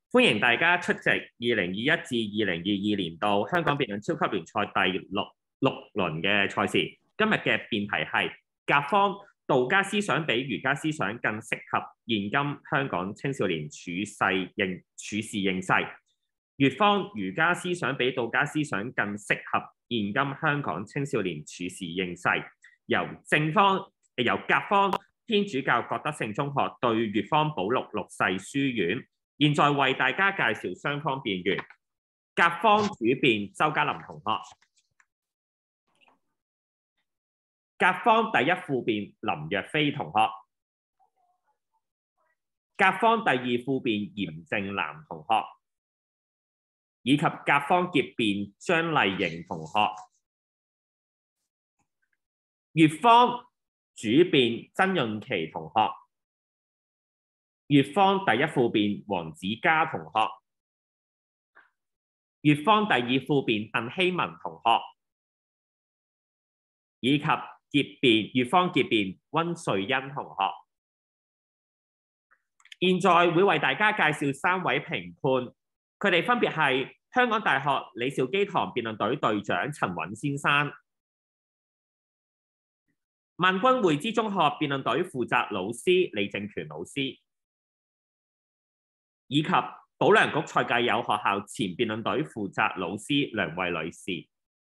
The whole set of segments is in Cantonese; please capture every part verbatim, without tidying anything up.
歡迎大家出席二零二一至二零二二年度香港辯論超級聯賽第六六輪嘅賽事。今日嘅辯題係甲方道家思想比儒家思想更適合現今香港青少年處世應處事應勢。乙方儒家思想比道家思想更適合現今香港青少年處事應勢。由正方由甲方天主教覺德聖中學對乙方保祿六世書院。現在為大家介紹雙方辯員。甲方主辯周嘉琳同學，甲方第一副辯林若飛同學，甲方第二副辯嚴正南同學，以及甲方結辯張麗瑩同學。乙方主辯曾潤琪同學。乙方第一副辯黃子嘉同學，乙方第二副辯鄧希文同學，以及結辯乙方結辯温瑞欣同學。現在會為大家介紹三位評判，佢哋分別係香港大學李兆基堂辯論隊隊長陳允先生，萬君匯知中學辯論隊負責老師李正權老師，以及保良局蔡繼友學校前辯論隊負責老師梁慧女士。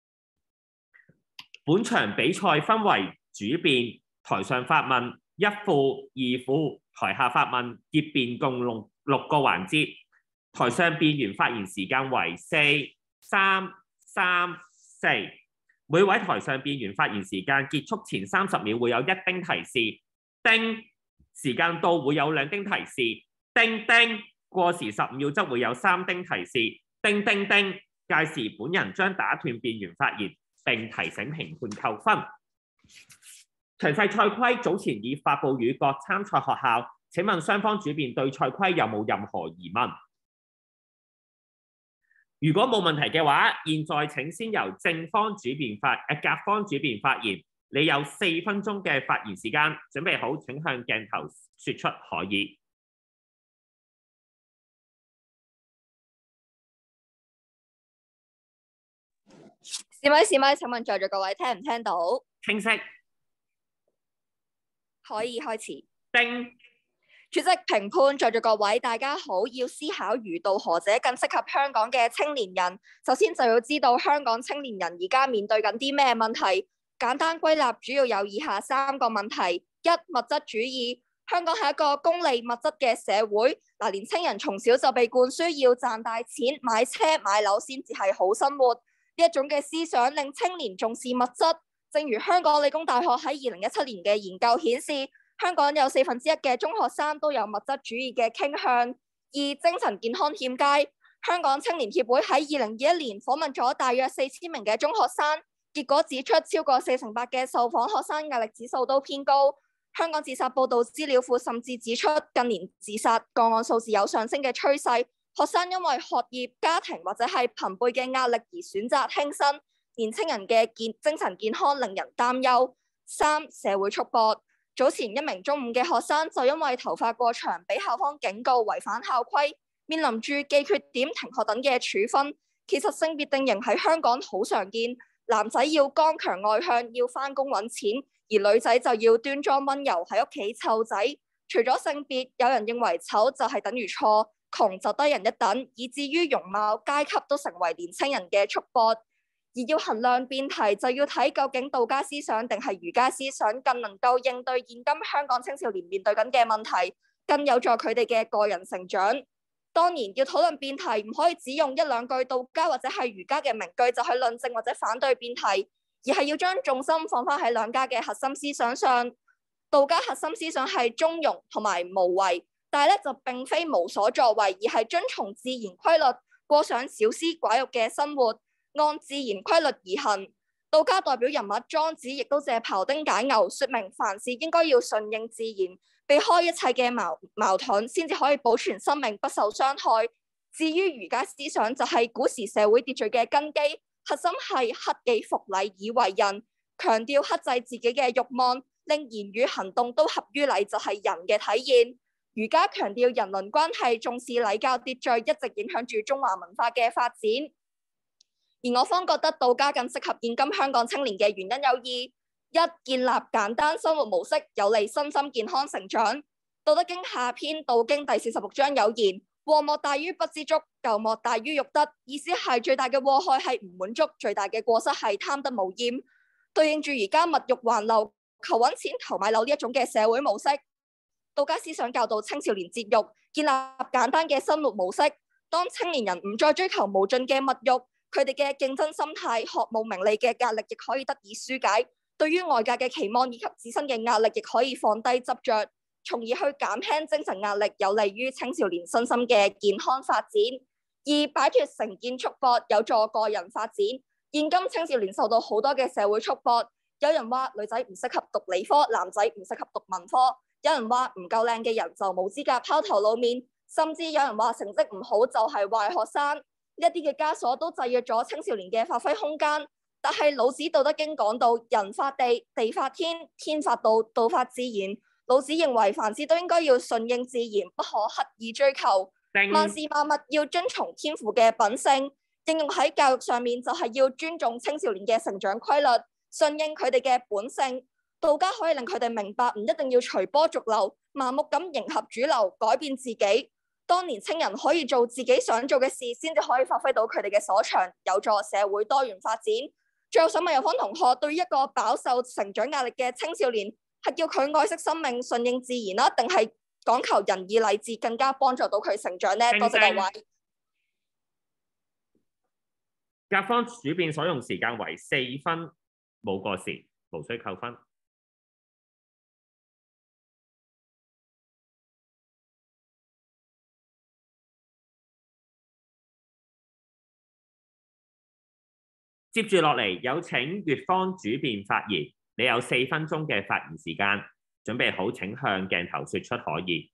本場比賽分為主辯、台上發問、一副、二副、台下發問、結辯共六六個環節。台上辯員發言時間為四、三、三、四。每位台上辯員發言時間結束前三十秒會有一叮提示，叮時間到會有兩叮提示，叮叮。過時十秒則會有三叮提示，叮叮叮。屆時本人將打斷辯員發言並提醒評判扣分。詳細賽規早前已發布予各參賽學校，請問雙方主辯對賽規有冇任何疑問？如果冇問題嘅話，現在請先由正方主辯發誒甲方主辯發言。你有四分鐘嘅發言時間，準備好請向鏡頭説出可以。 試咪試咪，請問在座各位聽唔聽到？ 清晰。 可以開始。 叮。 主席、評判，在座各位大家好，要思考儒道何者更適合香港嘅青年人，首先就要知道香港青年人而家面對緊啲咩問題。簡單歸納主要有以下三個問題：一、物質主義。香港係一個功利物質嘅社會，嗱，年青人從小就被灌輸要賺大錢、買車買樓先至係好生活。呢一種嘅思想令青年重視物質，正如香港理工大學喺二零一七年嘅研究顯示，香港有四分之一嘅中學生都有物質主義嘅傾向。二、精神健康欠佳。香港青年協會喺二零二一年訪問咗大約四千名嘅中學生，結果指出超過四成八嘅受訪學生壓力指數都偏高。香港自殺報導資料庫甚至指出，近年自殺個案數字有上升嘅趨勢。學生因為學業、家庭或者係朋輩嘅壓力而選擇輕生，年青人嘅健精神健康令人擔憂。三、社會束縛。早前一名中五嘅學生就因為頭髮過長，俾校方警告違反校規，面臨住記缺點、停學等嘅處分。其實性別定型喺香港好常見，男仔要剛強外向，要返工揾錢，而女仔就要端莊溫柔喺屋企湊仔。除咗性別，有人認為醜就係等於錯，窮就低人一等，以至於容貌、階級都成為年輕人嘅束縛。而要衡量辯題，就要睇究竟道家思想定係儒家思想更能夠應對現今香港青少年面對緊嘅問題，更有助佢哋嘅個人成長。當然，要討論辯題，唔可以只用一兩句道家或者係儒家嘅名句就去論證或者反對辯題，而係要將重心放返喺兩家嘅核心思想上。道家核心思想係中庸同埋無為。但係咧就並非無所作為，而係遵從自然規律，過上小資寡欲嘅生活，按自然規律而行。道家代表人物莊子亦都借庖丁解牛，說明凡事應該要順應自然，避開一切嘅矛矛盾，先至可以保存生命不受傷害。至於儒家思想就係古時社會秩序嘅根基，核心係克己復禮以為人，強調克制自己嘅慾望，令言語行動都合於禮，就係人嘅體現。 儒家強調人倫關係，重視禮教秩序，一直影響住中華文化嘅發展。而我方覺得道家更適合現今香港青年嘅原因有二：一、建立簡單生活模式，有利身心健康成長。《道德經》下篇《道經》第四十六章有言：禍莫大於不知足，咎莫大於欲得。意思係最大嘅禍害係唔滿足，最大嘅過失係貪得無厭。對應住而家物欲橫流、求揾錢、求買樓呢一種嘅社會模式，道家思想教導青少年節欲，建立簡單嘅生活模式。當青年人唔再追求無盡嘅物欲，佢哋嘅競爭心態、渴慕名利嘅壓力亦可以得以紓解。對於外界嘅期望以及自身嘅壓力，亦可以放低執着，從而去減輕精神壓力，有利於青少年身心嘅健康發展。二、擺脫成見束縛，有助個人發展。現今青少年受到好多嘅社會束縛，有人話女仔唔適合讀理科，男仔唔適合讀文科，有人話唔夠靚嘅人就冇資格拋頭露面，甚至有人話成績唔好就係壞學生。呢一啲嘅枷鎖都制約咗青少年嘅發揮空間。但係老子《道德經》講到人法地，地法天，天法道，道法自然。老子認為凡事都應該要順應自然，不可刻意追求。萬事萬物要遵從天父嘅品性。應用喺教育上面就係要尊重青少年嘅成長規律，順應佢哋嘅本性。道家可以令佢哋明白，唔一定要隨波逐流，盲目咁迎合主流，改變自己。當年青人可以做自己想做嘅事，先至可以發揮到佢哋嘅所長，有助社會多元發展。最後想問有方同學，對於一個飽受成長壓力嘅青少年，係叫佢愛惜生命、順應自然啦，定係講求仁義禮智，更加幫助到佢成長呢？多謝各位。 甲方主辯所用時間為四分，冇過時，無需扣分。接住落嚟，有請乙方主辯發言。你有四分鐘嘅發言時間，準備好請向鏡頭說出可以。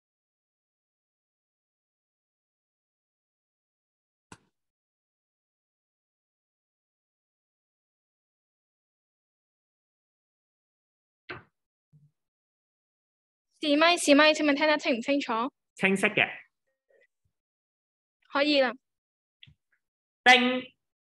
試咪試咪，請問聽得清唔清楚？ 清晰嘅。 可以啦。 叮。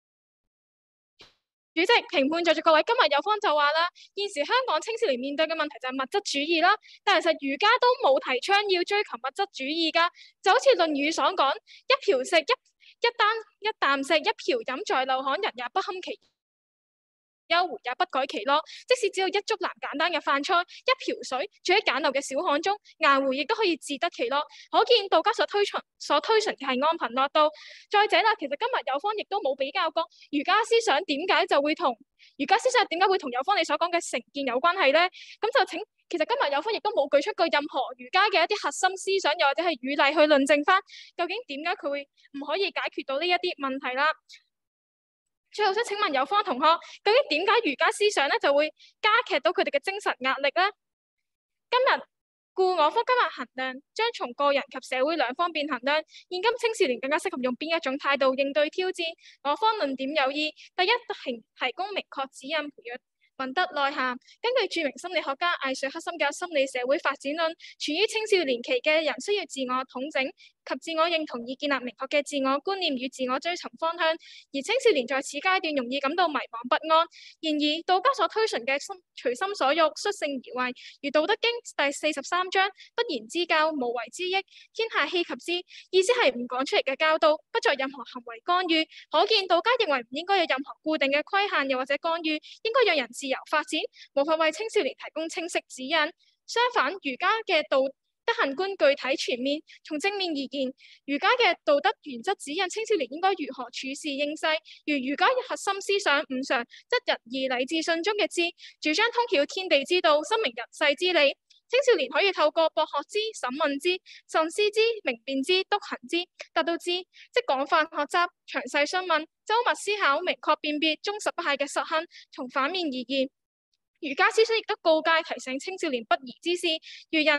主席、評判在座各位，今日有方就話啦，現時香港青少年面對嘅問題就係物質主義啦，但係其實儒家都冇提倡要追求物質主義噶，就好似《論語》所講，一瓢食一一啖一啖食，一瓢飲在陋巷，人也不堪其憂回也不改其樂。即使只有一竹籃簡單嘅飯菜，一瓢水，住喺簡陋嘅小巷中，顏回亦都可以自得其樂。可見道家所推崇、所推崇嘅係安貧樂道。再者啦，其實今日有方亦都冇比較過儒家思想點解就會同儒家思想點解會同有方你所講嘅成見有關係呢？咁就請，其實今日有方亦都冇舉出過任何儒家嘅一啲核心思想，又或者係語例去論證翻究竟點解佢會唔可以解決到呢一啲問題啦。最後想請問有方同學，究竟點解儒家思想咧就會加劇到佢哋嘅精神壓力咧？今日故我方今日衡量將從個人及社會兩方面衡量，現今青少年更加適合用邊一種態度應對挑戰。我方論點有二：第一，提提供明確指引，培養品德內涵。根據著名心理學家艾瑞克森嘅心理社會發展論，處於青少年期嘅人需要自我統整及自我認同，以建立明確嘅自我觀念與自我追尋方向，而青少年在此階段容易感到迷茫不安。然而，道家所推崇嘅心隨心所欲、率性而為，如《道德經》第四十三章不言之教，無為之益，天下希及之，意思係唔講出嚟嘅教導，不作任何行為干預。可見道家認為唔應該有任何固定嘅規限，又或者干預，應該讓人自由發展，無法為青少年提供清晰指引。相反，儒家嘅道德行觀具體全面，從正面而言，儒家嘅道德原則指引青少年應該如何處事應世。如儒家嘅核心思想五常，則仁義禮智信中嘅智，主張通曉天地之道，深明人世之理。青少年可以透過博學之、審問之、慎思之、明辨之、篤行之，達到智，即廣泛學習、詳細詢問、周密思考、明確辨別、忠實不懈嘅實行。從反面而言，儒家思想亦都告誡提醒青少年不義之事，如人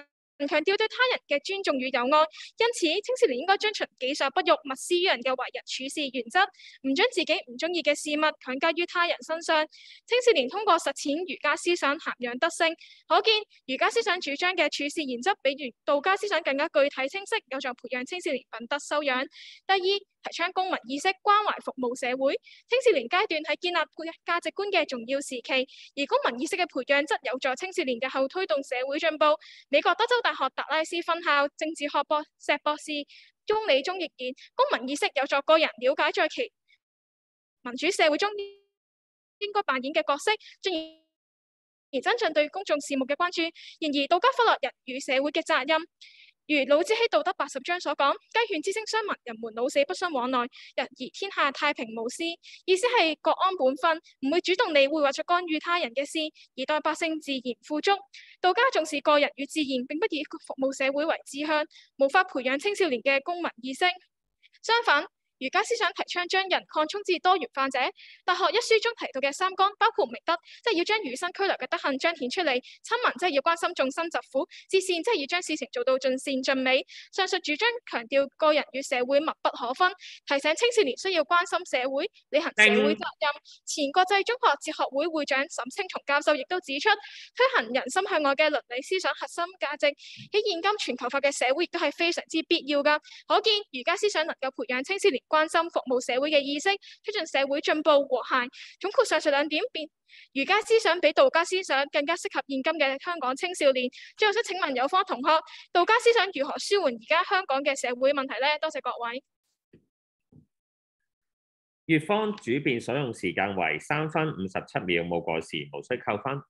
強調對他人嘅尊重與友愛。因此，青少年應該遵循己所不欲，勿施於人嘅為人處事原則，唔將自己唔中意嘅事物強加於他人身上。青少年通過實踐儒家思想涵養德性，可見儒家思想主張嘅處事原則比如道家思想更加具體清晰，有助培養青少年品德修養。第二，提倡公民意識，關懷服務社會。青少年階段係建立價值觀嘅重要時期，而公民意識嘅培養則有助青少年日後推動社會進步。美國德州大學達拉斯分校政治學博碩博士鍾理中亦言，公民意識有助個人了解在其民主社會中應該扮演嘅角色，進而增進對公眾事務嘅關注。然而，道家忽略人與社會嘅責任。如老子喺道德八十章所講，雞犬之聲相聞，人們老死不相往來，日而天下太平無事。意思係國安本分，唔會主動理會或者干預他人嘅事，而待百姓自然富足。道家重視個人與自然，並不以服務社會為志向，無法培養青少年嘅公民意識。相反，儒家思想提倡將人擴充至多元化者。大學一書中提到嘅三綱，包括明德，即係要將與生俱來嘅德行彰顯出嚟；親民，即係要關心眾生疾苦；至善，即係要將事情做到盡善盡美。上述主張強調個人與社會密不可分，提醒青少年需要關心社會、履行社會責任。前國際中學哲學會會長沈青松教授亦都指出，推行人心向外嘅倫理思想核心價值，喺現今全球化嘅社會亦都係非常之必要㗎。可見儒家思想能夠培養青少年關心服務社會嘅意識，促進社會進步和諧。總括上述兩點，變儒家思想比道家思想更加適合現今嘅香港青少年。最後想請問有方同學，道家思想如何舒緩而家香港嘅社會問題呢？多謝各位。 乙方主辯所用時間為三分五十七秒，冇過時，無需扣分。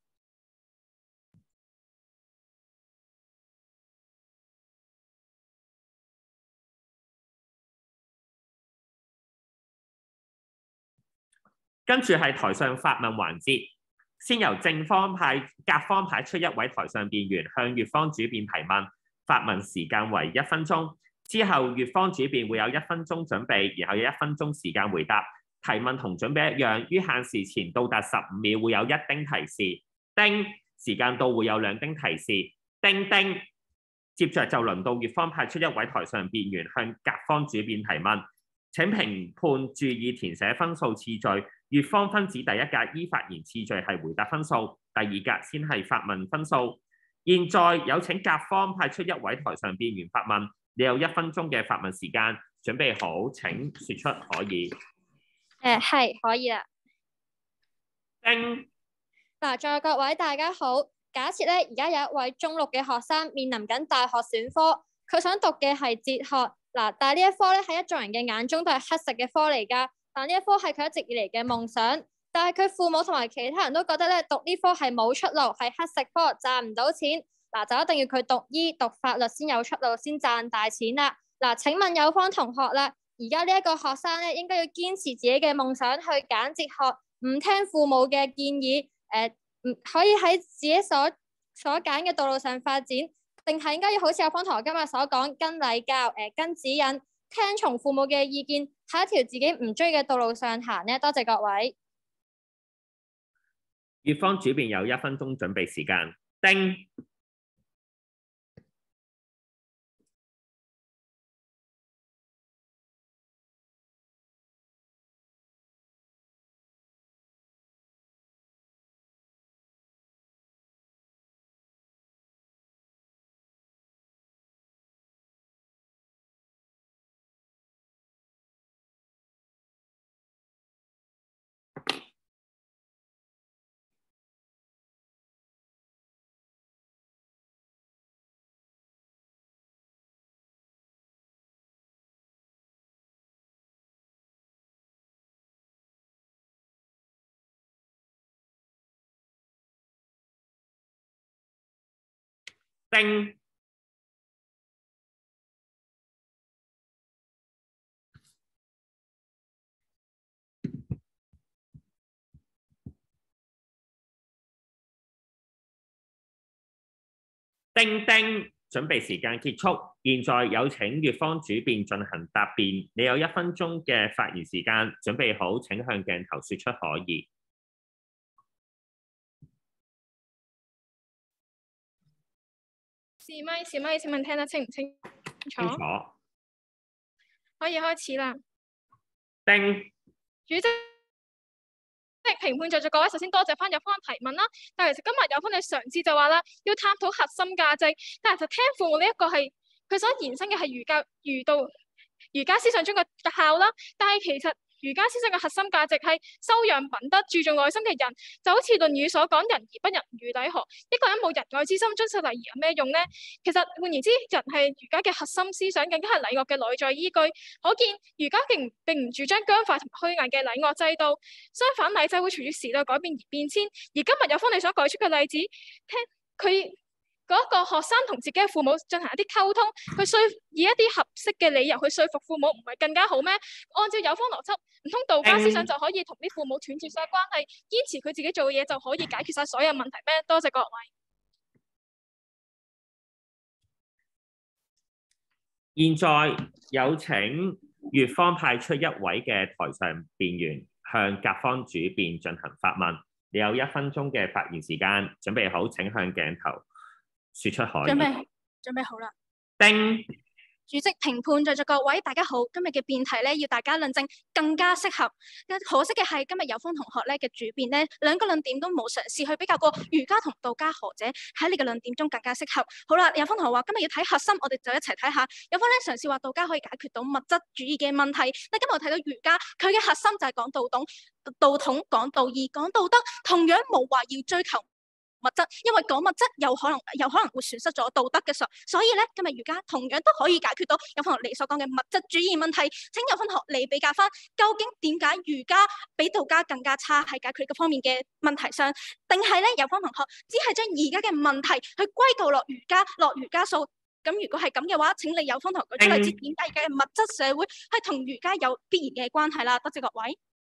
跟住係台上發問環節，先由正方派、甲方派出一位台上辯員向乙方主辯提問，發問時間為一分鐘。之後，乙方主辯會有一分鐘準備，然後有一分鐘時間回答。提問同準備一樣，於限時前到達十五秒會有一丁提示，叮時間到會有兩丁提示，叮叮。接着就輪到乙方派出一位台上辯員向甲方主辯提問。請評判注意填寫分數次序，乙方分指第一格依發言次序係回答分數，第二格先係發問分數。現在有請甲方派出一位台上辯員發問，你有一分鐘嘅發問時間，準備好請說出可以。 誒係可以啦。 叮嗱，在各位大家好，假設咧而家有一位中六嘅學生面臨緊大學選科，佢想讀嘅係哲學。嗱，但係呢一科咧喺一眾人嘅眼中都係乞食嘅科嚟㗎。但呢一科係佢一直以嚟嘅夢想，但係佢父母同埋其他人都覺得咧讀呢科係冇出路，係乞食科，賺唔到錢。嗱，就一定要佢讀醫、讀法律先有出路，先賺大錢啦。嗱，請問有方同學啦，而家呢一個學生咧應該要堅持自己嘅夢想去揀哲學，唔聽父母嘅建議，誒、呃，唔可以喺自己所所揀嘅道路上發展。定係應該要好似有方同學今日所講，跟禮教，誒、呃，跟指引，聽從父母嘅意見，喺一條自己唔追嘅道路上行呢？多謝各位。 乙方主辯有一分鐘準備時間。叮叮叮叮，準備時間結束。現在有請乙方主辯進行答辯，你有一分鐘嘅發言時間，準備好請向鏡頭說出可以。 是試咪試咪，請問聽得清唔清楚？ 清楚。 可以開始啦。 丁。 主席，即係評判在座各位，首先多謝翻有方提問啦。但係其實今日有方嘅嘗試就話啦，要探討核心價值，但係就聽父母呢一個係佢所延伸嘅係儒教儒道儒家思想中嘅孝啦。但係其實儒家思想嘅核心價值係修養品德、注重內心嘅人，就好似《論語》所講：人而不仁，如抵何？一個人冇仁愛之心，遵守禮儀有咩用呢？其實換言之，人係儒家嘅核心思想，更加係禮樂嘅內在依據。可見儒家並並唔主張僵化同虛偽嘅禮樂制度，相反禮制會隨住時代改變而變遷。而今日有方你所舉出嘅例子，聽佢。嗰一個學生同自己嘅父母進行一啲溝通，去說以一啲合適嘅理由去說服父母，唔係更加好咩？按照有方邏輯，唔通道家思想就可以同啲父母斷絕晒關係，堅持佢自己做嘅嘢就可以解決晒所有問題咩？多謝各位。 現在有請乙方派出一位嘅台上辯員向甲方主辯進行發問。你有一分鐘嘅發言時間，準備好請向鏡頭說出可以。 準備準備好啦。 丁。 主席、評判在座各位，大家好。今日嘅辯題咧，要大家論證更加適合。可惜嘅係，今日有方同學咧嘅主辯咧，兩個論點都冇嘗試去比較過儒家同道家何者喺你嘅論點中更加適合。好啦，有方同學話今日要睇核心，我哋就一齊睇下。有方咧嘗試話道家可以解決到物質主義嘅問題，但今日我睇到儒家，佢嘅核心就係講道統、道統講道義、講道德，同樣冇話要追求物質，因為講物質有可能有可能會損失咗道德嘅術，所以咧今日儒家同樣都可以解決到有方學你所講嘅物質主義問題。請有方學你比較翻，究竟點解儒家比道家更加差喺解決呢個方面嘅問題上，定係咧有方同學只係將而家嘅問題去歸咎落儒家落儒家數？咁如果係咁嘅話，請你有方同學舉出例子，點解而家嘅物質社會係同儒家有必然嘅關係啦？多謝各位。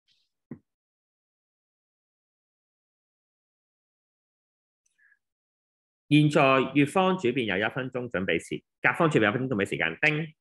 現在乙方主辯有一分鐘準備時，甲方主辯有一分鐘準備時間。丁。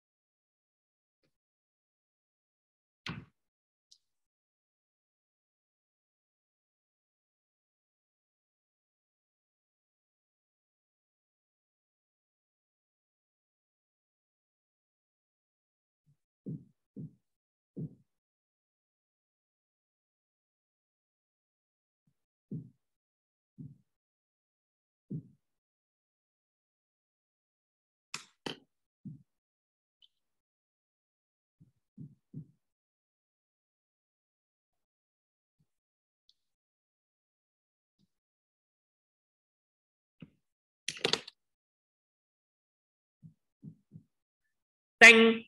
丁。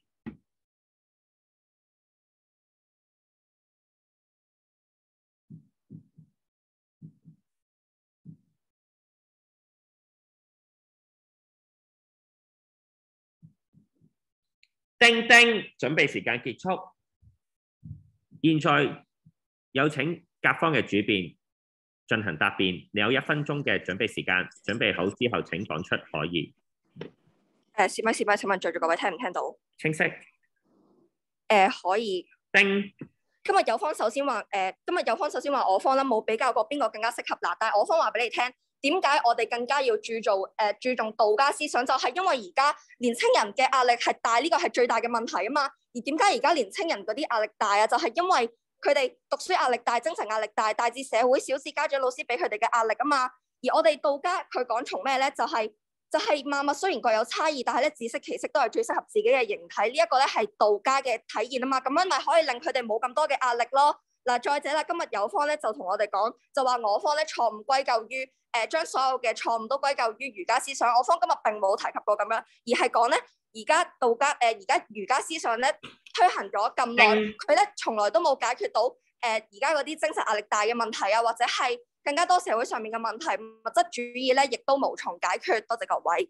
丁丁，準備時間結束。現在有請甲方嘅主辯進行答辯。你有一分鐘嘅準備時間，準備好之後請講出可以。 誒，試咪試咪，請問在座各位聽唔聽到？ 清晰。誒、 呃，可以。 丁。 今日有方首先話，誒、呃，今日有方首先話我方啦，冇比較過邊個更加適合嗱，但係我方話俾你聽，點解我哋更加要注重誒、呃、注重道家思想，就係、是、因為而家年青人嘅壓力係大，呢、這個係最大嘅問題啊嘛。而點解而家年青人嗰啲壓力大啊？就係、是、因為佢哋讀書壓力大、精神壓力大，大至社會小至家長老師俾佢哋嘅壓力啊嘛。而我哋道家佢講從咩咧？就係、是。就係萬物雖然各有差異，但係咧自識其色都係最適合自己嘅形體。呢、這、一個咧係道家嘅體現啊嘛，咁樣咪可以令佢哋冇咁多嘅壓力咯。嗱，再者啦，今日有方咧就同我哋講，就話我方咧錯誤歸咎於誒將所有嘅錯誤都歸咎於儒家思想。我方今日並冇提及過咁樣，而係講咧而家道家誒而家儒家思想咧推行咗咁耐，佢咧從來都冇解決到誒而家嗰啲精神壓力大嘅問題啊，或者係更加多社會上面嘅問題，物質主義咧，亦都無從解決。多謝各位。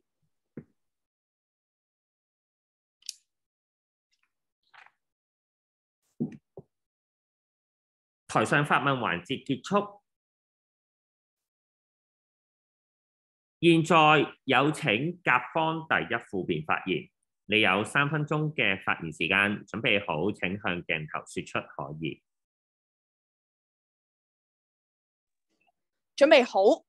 台上發問環節結束。現在有請甲方第一副辯發言。你有三分鐘嘅發言時間，準備好請向鏡頭說出可以。 準備好。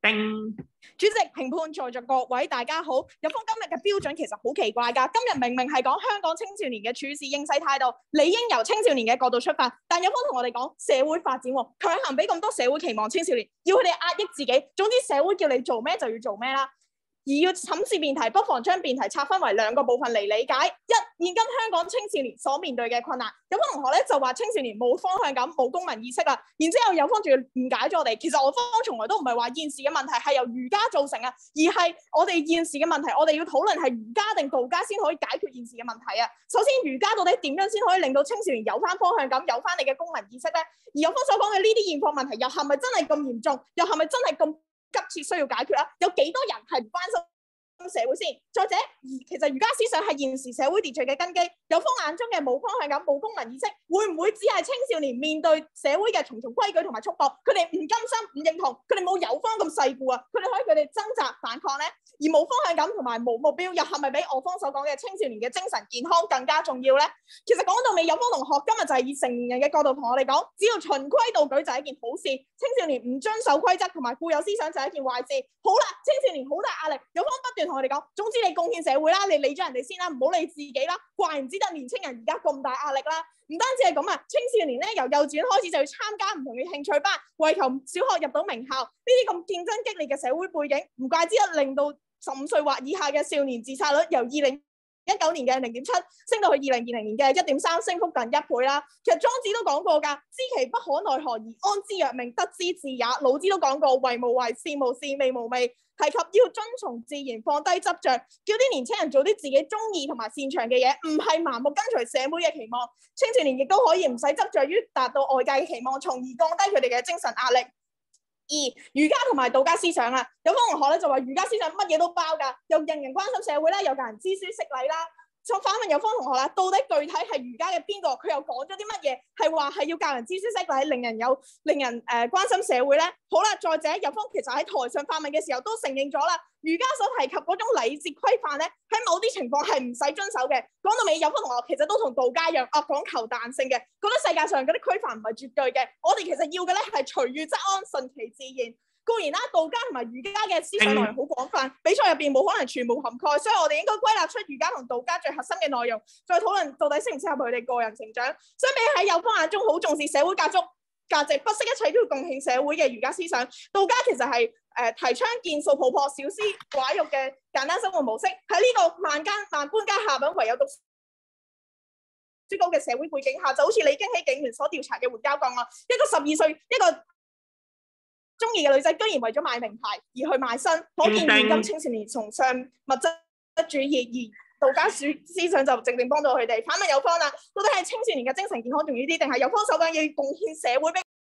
丁。 主席、評判在座各位大家好，有風今日嘅標準其實好奇怪㗎，今日明明係講香港青少年嘅處事應勢態度，理應由青少年嘅角度出發，但有風同我哋講社會發展喎，強行俾咁多社會期望青少年，要佢哋壓抑自己，總之社會叫你做咩就要做咩啦。而要審視辯題，不妨將辯題拆分為兩個部分嚟理解。一、現今香港青少年所面對嘅困難。有方同學咧就話青少年冇方向感、冇公民意識啦。然之後有方仲要誤解咗我哋，其實我方從來都唔係話現時嘅問題係由儒家造成啊，而係我哋現時嘅問題，我哋要討論係儒家定道家先可以解決現時嘅問題啊。首先，儒家到底點樣先可以令到青少年有翻方向感、有翻你嘅公民意識咧？而有方所講嘅呢啲現況問題，又係咪真係咁嚴重？又係咪真係咁急切需要解決啦？有幾多人係唔關心社會先？再者，其實儒家思想係現時社會秩序嘅根基。有方眼中嘅冇方向感、冇公民意識，會唔會只係青少年面對社會嘅重重規矩同埋束縛，佢哋唔甘心、唔認同，佢哋冇有方咁世故啊？佢哋可以佢哋掙扎反抗咧？而冇方向感同埋冇目標，又係咪比我方所講嘅青少年嘅精神健康更加重要咧？其實講到尾，有方同學今日就係以成年人嘅角度同我哋講，只要循規蹈矩就係一件好事，青少年唔遵守規則同埋固有思想就係一件壞事。好啦，青少年好大壓力，有方不斷同我哋講，總之你貢獻社會啦，你理咗人哋先啦，唔好理自己啦。怪唔之得年青人而家咁大壓力啦。唔單止係咁啊，青少年咧由幼稚園開始就要參加唔同嘅興趣班，為求小學入到名校。呢啲咁競爭激烈嘅社會背景，唔怪之得令到十五歲或以下嘅少年自殺率由二零一九年嘅零點七升到去二零二零年嘅一點三，升幅近一倍啦。其實莊子都講過㗎，知其不可奈何而安之若命，得之至也。老子都講過，為無為，事無事，味無味。提及要遵從自然，放低執着，叫啲年青人做啲自己中意同埋擅長嘅嘢，唔係盲目跟隨社會嘅期望。青少年亦都可以唔使執着於達到外界嘅期望，從而降低佢哋嘅精神壓力。二、儒家同埋道家思想啊，有方同學咧就話儒家思想乜嘢都包㗎，又人人關心社會啦，又教人知書識禮啦。就反問有方同學啦，到底具體係儒家嘅邊個？佢又講咗啲乜嘢？係話係要教人知書識禮，令人有令人誒、呃、關心社會咧？好啦，再者有方其實喺台上發問嘅時候都承認咗啦，儒家所提及嗰種禮節規範咧，喺某啲情況係唔使遵守嘅。講到尾，有方同學其實都同道家一樣，啊講求彈性嘅，覺得世界上嗰啲規範唔係絕對嘅。我哋其實要嘅咧係隨遇則安，順其自然。固然啦，道家同埋儒家嘅思想內容好廣泛，比賽入邊冇可能全部涵蓋，所以我哋應該歸納出儒家同道家最核心嘅內容，再討論到底適唔適合佢哋個人成長。相比喺有方眼中好重視社會價值、價值不惜一切都要貢獻社會嘅儒家思想，道家其實係誒、呃、提倡見素抱樸、少私寡欲嘅簡單生活模式。喺呢個萬間萬般皆下品，唯有讀書高嘅社會背景下，就好似李京熙警員所調查嘅援交個案，一個十二歲一個中意嘅女仔居然為咗買名牌而去賣身，可見現今青少年崇尚物質主義，而道家思思想就正正幫到佢哋。反問有方啦，到底係青少年嘅精神健康重要啲，定係有方所講要貢獻社會？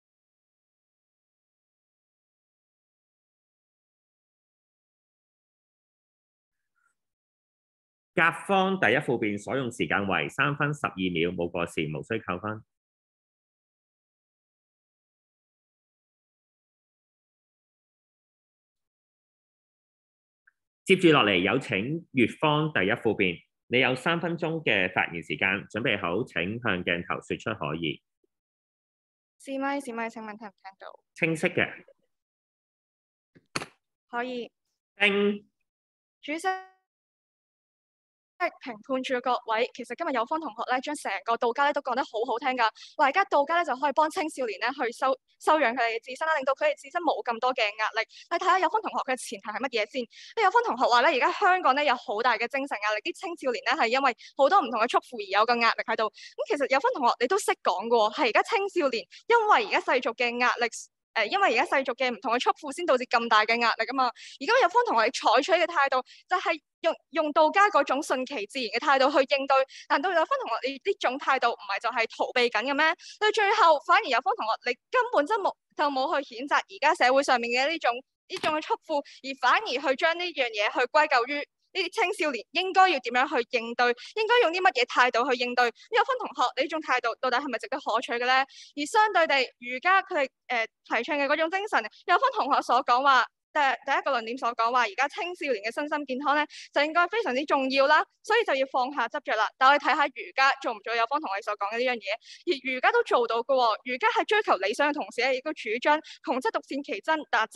甲方第一副辯所用時間為三分十二秒，冇過時，無需扣分。接住落嚟有請乙方第一副辯，你有三分鐘嘅發言時間，準備好請向鏡頭說出可以。 試咪試咪，請問聽唔聽到？ 清晰嘅。 可以。 丁。 主席。評判住各位，其實今日有方同學咧，將成個道家咧都講得好好聽噶。話而家道家咧就可以幫青少年咧去修修養佢哋嘅自身啦，令到佢哋自身冇咁多嘅壓力。你睇下有方同學嘅前提係乜嘢先？有方同學話咧，而家香港咧有好大嘅精神壓力，啲青少年咧係因為好多唔同嘅束縛而有個壓力喺度。咁其實有方同學你都識講噶，係而家青少年因為而家世俗嘅壓力。誒、呃，因為而家世俗嘅唔同嘅束縛，先導致咁大嘅壓力啊嘛。而家有方同學採取嘅態度，就係、是、用用道家嗰種順其自然嘅態度去應對。難道有方同學你呢種態度唔係就係逃避緊嘅咩？到最後反而有方同學你根本就冇就冇去譴責而家社會上面嘅呢種呢種嘅束縛，而反而去將呢樣嘢去歸咎於呢啲青少年應該要點樣去應對，應該用啲乜嘢態度去應對？有方同學你呢種態度到底係咪值得可取嘅咧？而相對地，儒家佢哋誒提倡嘅嗰種精神，有方同學所講話，第第一個論點所講話，而家青少年嘅身心健康咧，就應該非常之重要啦，所以就要放下執着啦。但我哋睇下儒家做唔做有方同學所講嘅呢樣嘢，而儒家都做到嘅喎。儒家喺追求理想嘅同時咧，亦都主張窮則獨善其真，達則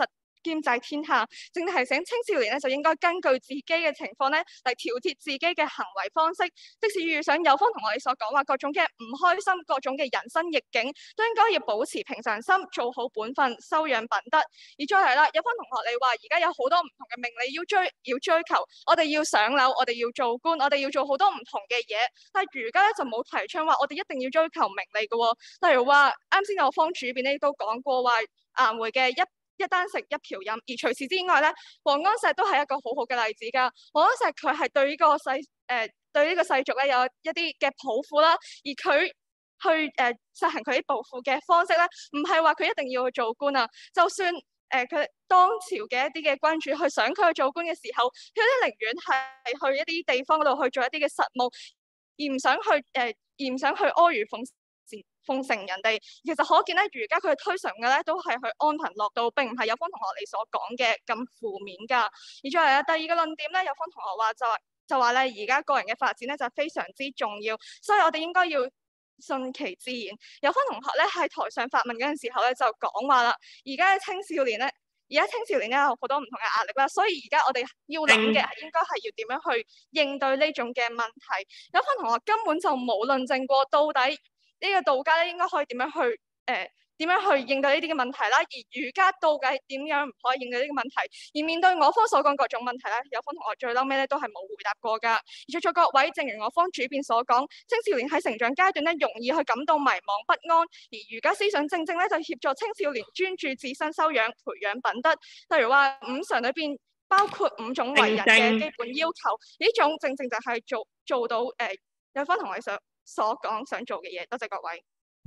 兼濟天下，正提醒青少年咧就應該根據自己嘅情況咧嚟調節自己嘅行為方式，即使遇上有方同學你所講話各種嘅唔開心、各種嘅人生逆境，都應該要保持平常心，做好本分，修養品德。而再嚟啦，有方同學你話而家有好多唔同嘅名利要追要追求，我哋要上樓，我哋要做官，我哋要做好多唔同嘅嘢，但係儒家咧就冇提倡話我哋一定要追求名利嘅喎、哦。例如話啱先有方主編咧都講過話顏回嘅一一簞食一瓢飲，而除此之外咧，王安石都係一個好好嘅例子㗎。王安石佢係對呢個世誒、呃、對呢個世俗咧有一啲嘅抱負啦，而佢去誒、呃、實行佢啲抱負嘅方式咧，唔係話佢一定要去做官啊。就算誒佢、呃、當朝嘅一啲嘅君主去想佢去做官嘅時候，佢都寧願係去一啲地方嗰度去做一啲嘅實務，而唔想去誒、呃、而唔想去阿諛奉奉承人哋。其實可見咧，儒家佢推崇嘅咧都係去安貧樂道，並唔係有方同學你所講嘅咁負面㗎。而再嚟啊，第二個論點咧，有方同學話就話就話咧，而家個人嘅發展咧就非常之重要，所以我哋應該要順其自然。有方同學咧喺台上發問嗰陣時候咧就講話啦，而家嘅青少年咧，而家青少年咧有好多唔同嘅壓力啦，所以而家我哋要諗嘅係應該係要點樣去應對呢種嘅問題。有方同學根本就冇論證過到底呢個道家咧應該可以點樣去誒點、呃、樣去應對呢啲嘅問題啦，而儒家到底點樣唔可以應對呢個問題？而面對我方所講各種問題咧，有方同學最嬲尾咧都係冇回答過㗎。而在座各位，正如我方主編所講，青少年喺成長階段咧容易去感到迷茫不安，而儒家思想正正咧就協助青少年專注自身修養、培養品德。例如話五常裏邊包括五種為人嘅基本要求，呢種正正就係做做到誒、呃、有方同學想所講想做嘅嘢。多謝各位。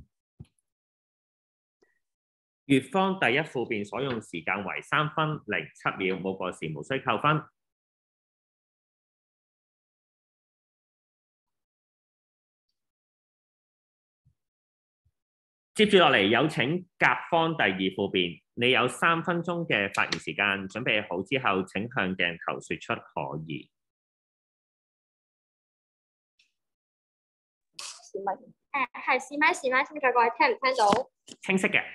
乙方第一副辯所用時間為三分零七秒，冇過時無需扣分。接住落嚟有請甲方第二副辯，你有三分鐘嘅發言時間，準備好之後請向鏡頭說出可疑。 誒係試咪試咪，請在各位聽唔聽到？ 清晰嘅。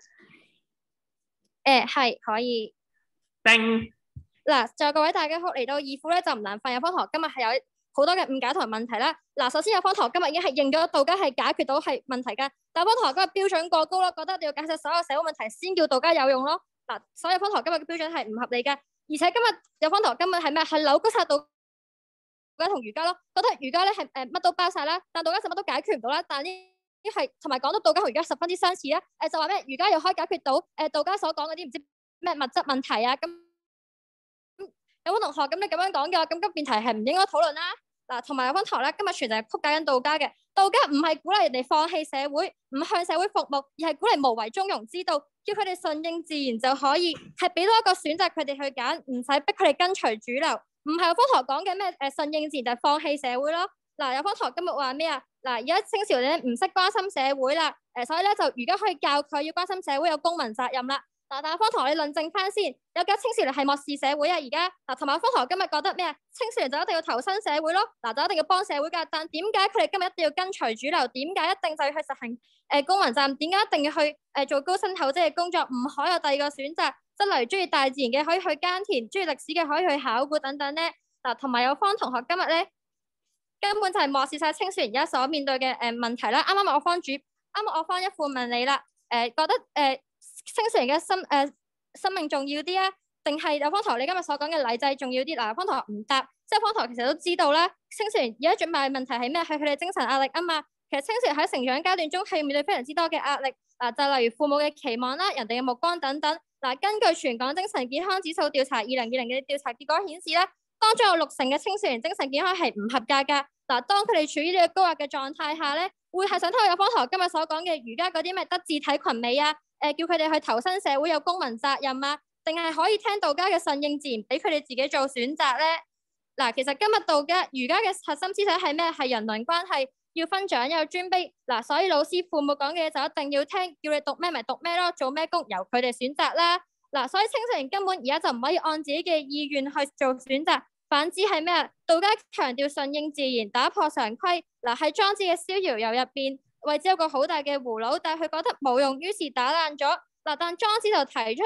誒係可以。 叮。 嗱，就各位大家好，嚟到二副咧就唔難瞓。有方同學今日係有好多嘅誤解同埋問題啦。嗱，首先有方同學今日已經係認咗道家係解決到係問題㗎，但係方同學今日標準過高咯，覺得你要解釋所有社會問題先叫道家有用咯。嗱，所有方同學今日嘅標準係唔合理㗎，而且今日有方同學今日係咩？係扭曲晒道家同儒家咯，覺得儒家咧係誒乜都包晒啦，但道家就乜都解決唔到啦。但呢啲係同埋講到道家同儒家十分之相似啦。誒就話咩？儒家又可以解決到誒道家所講嗰啲唔知咩物質問題啊。咁有方同學咁你咁樣講嘅話，咁今辯題係唔應該討論啦。嗱，同埋有方同學咧，今日全就係曲解緊道家嘅。道家唔係鼓勵人哋放棄社會，唔向社會服務，而係鼓勵無為中庸之道，叫佢哋順應自然就可以，係俾到一個選擇佢哋去揀，唔使逼佢哋跟隨主流。唔係有方同學講嘅咩誒順應自然就係放棄社會咯。嗱，有方同學今日話咩啊？嗱，而家青少年咧唔識關心社會啦，誒，所以咧就而家可以教佢要關心社會，有公民責任啦。嗱，但係方同學你論證翻先，有幾多青少年係漠視社會啊？而家嗱，同埋方同學今日覺得咩啊？青少年就一定要投身社會咯，嗱，就一定要幫社會㗎。但點解佢哋今日一定要跟隨主流？點解一定就要去實行誒、呃、公民責任？點解一定要去誒、呃、做高薪厚職嘅工作？唔可以有第二個選擇？即係例如中意大自然嘅可以去耕田，中意歷史嘅可以去考古等等咧。嗱，同埋有方同學今日咧根本就係漠視晒青少年而家所面對嘅誒問題啦。啱啱我方主，啱啱我方一副問你啦，誒、呃、覺得誒、呃、青少年嘅生誒、呃、生命重要啲啊，定係有方同學你今日所講嘅禮制重要啲？嗱，方同學唔答，即係方同學其實都知道啦。青少年而家最大問題係咩？係佢哋精神壓力啊嘛。其實青少年喺成長階段中係要面對非常之多嘅壓力，嗱，就例如父母嘅期望啦、人哋嘅目光等等。嗱，根據全港精神健康指數調查二零二零嘅調查結果顯示咧，當中有六成嘅青少年精神健康係唔合格㗎。嗱，當佢哋處於呢個高壓嘅狀態下咧，會係想聽有方同學今日所講嘅儒家嗰啲咩德智體群美啊，誒、呃、叫佢哋去投身社會有公民責任啊，定係可以聽道家嘅順應自然，俾佢哋自己做選擇咧？嗱，其實今日道家儒家嘅核心思想係咩？係人倫關係，要分長幼尊卑。嗱，所以老師父母講嘅嘢就一定要聽，叫你讀咩咪讀咩咯，做咩工由佢哋選擇啦。嗱，所以青少年根本而家就唔可以按自己嘅意願去做選擇。反之係咩啊？道家強調順應自然，打破常規。嗱，喺莊子嘅逍遙遊入邊，為之有個好大嘅葫蘆，但係佢覺得冇用，於是打爛咗。嗱，但莊子就提出啦，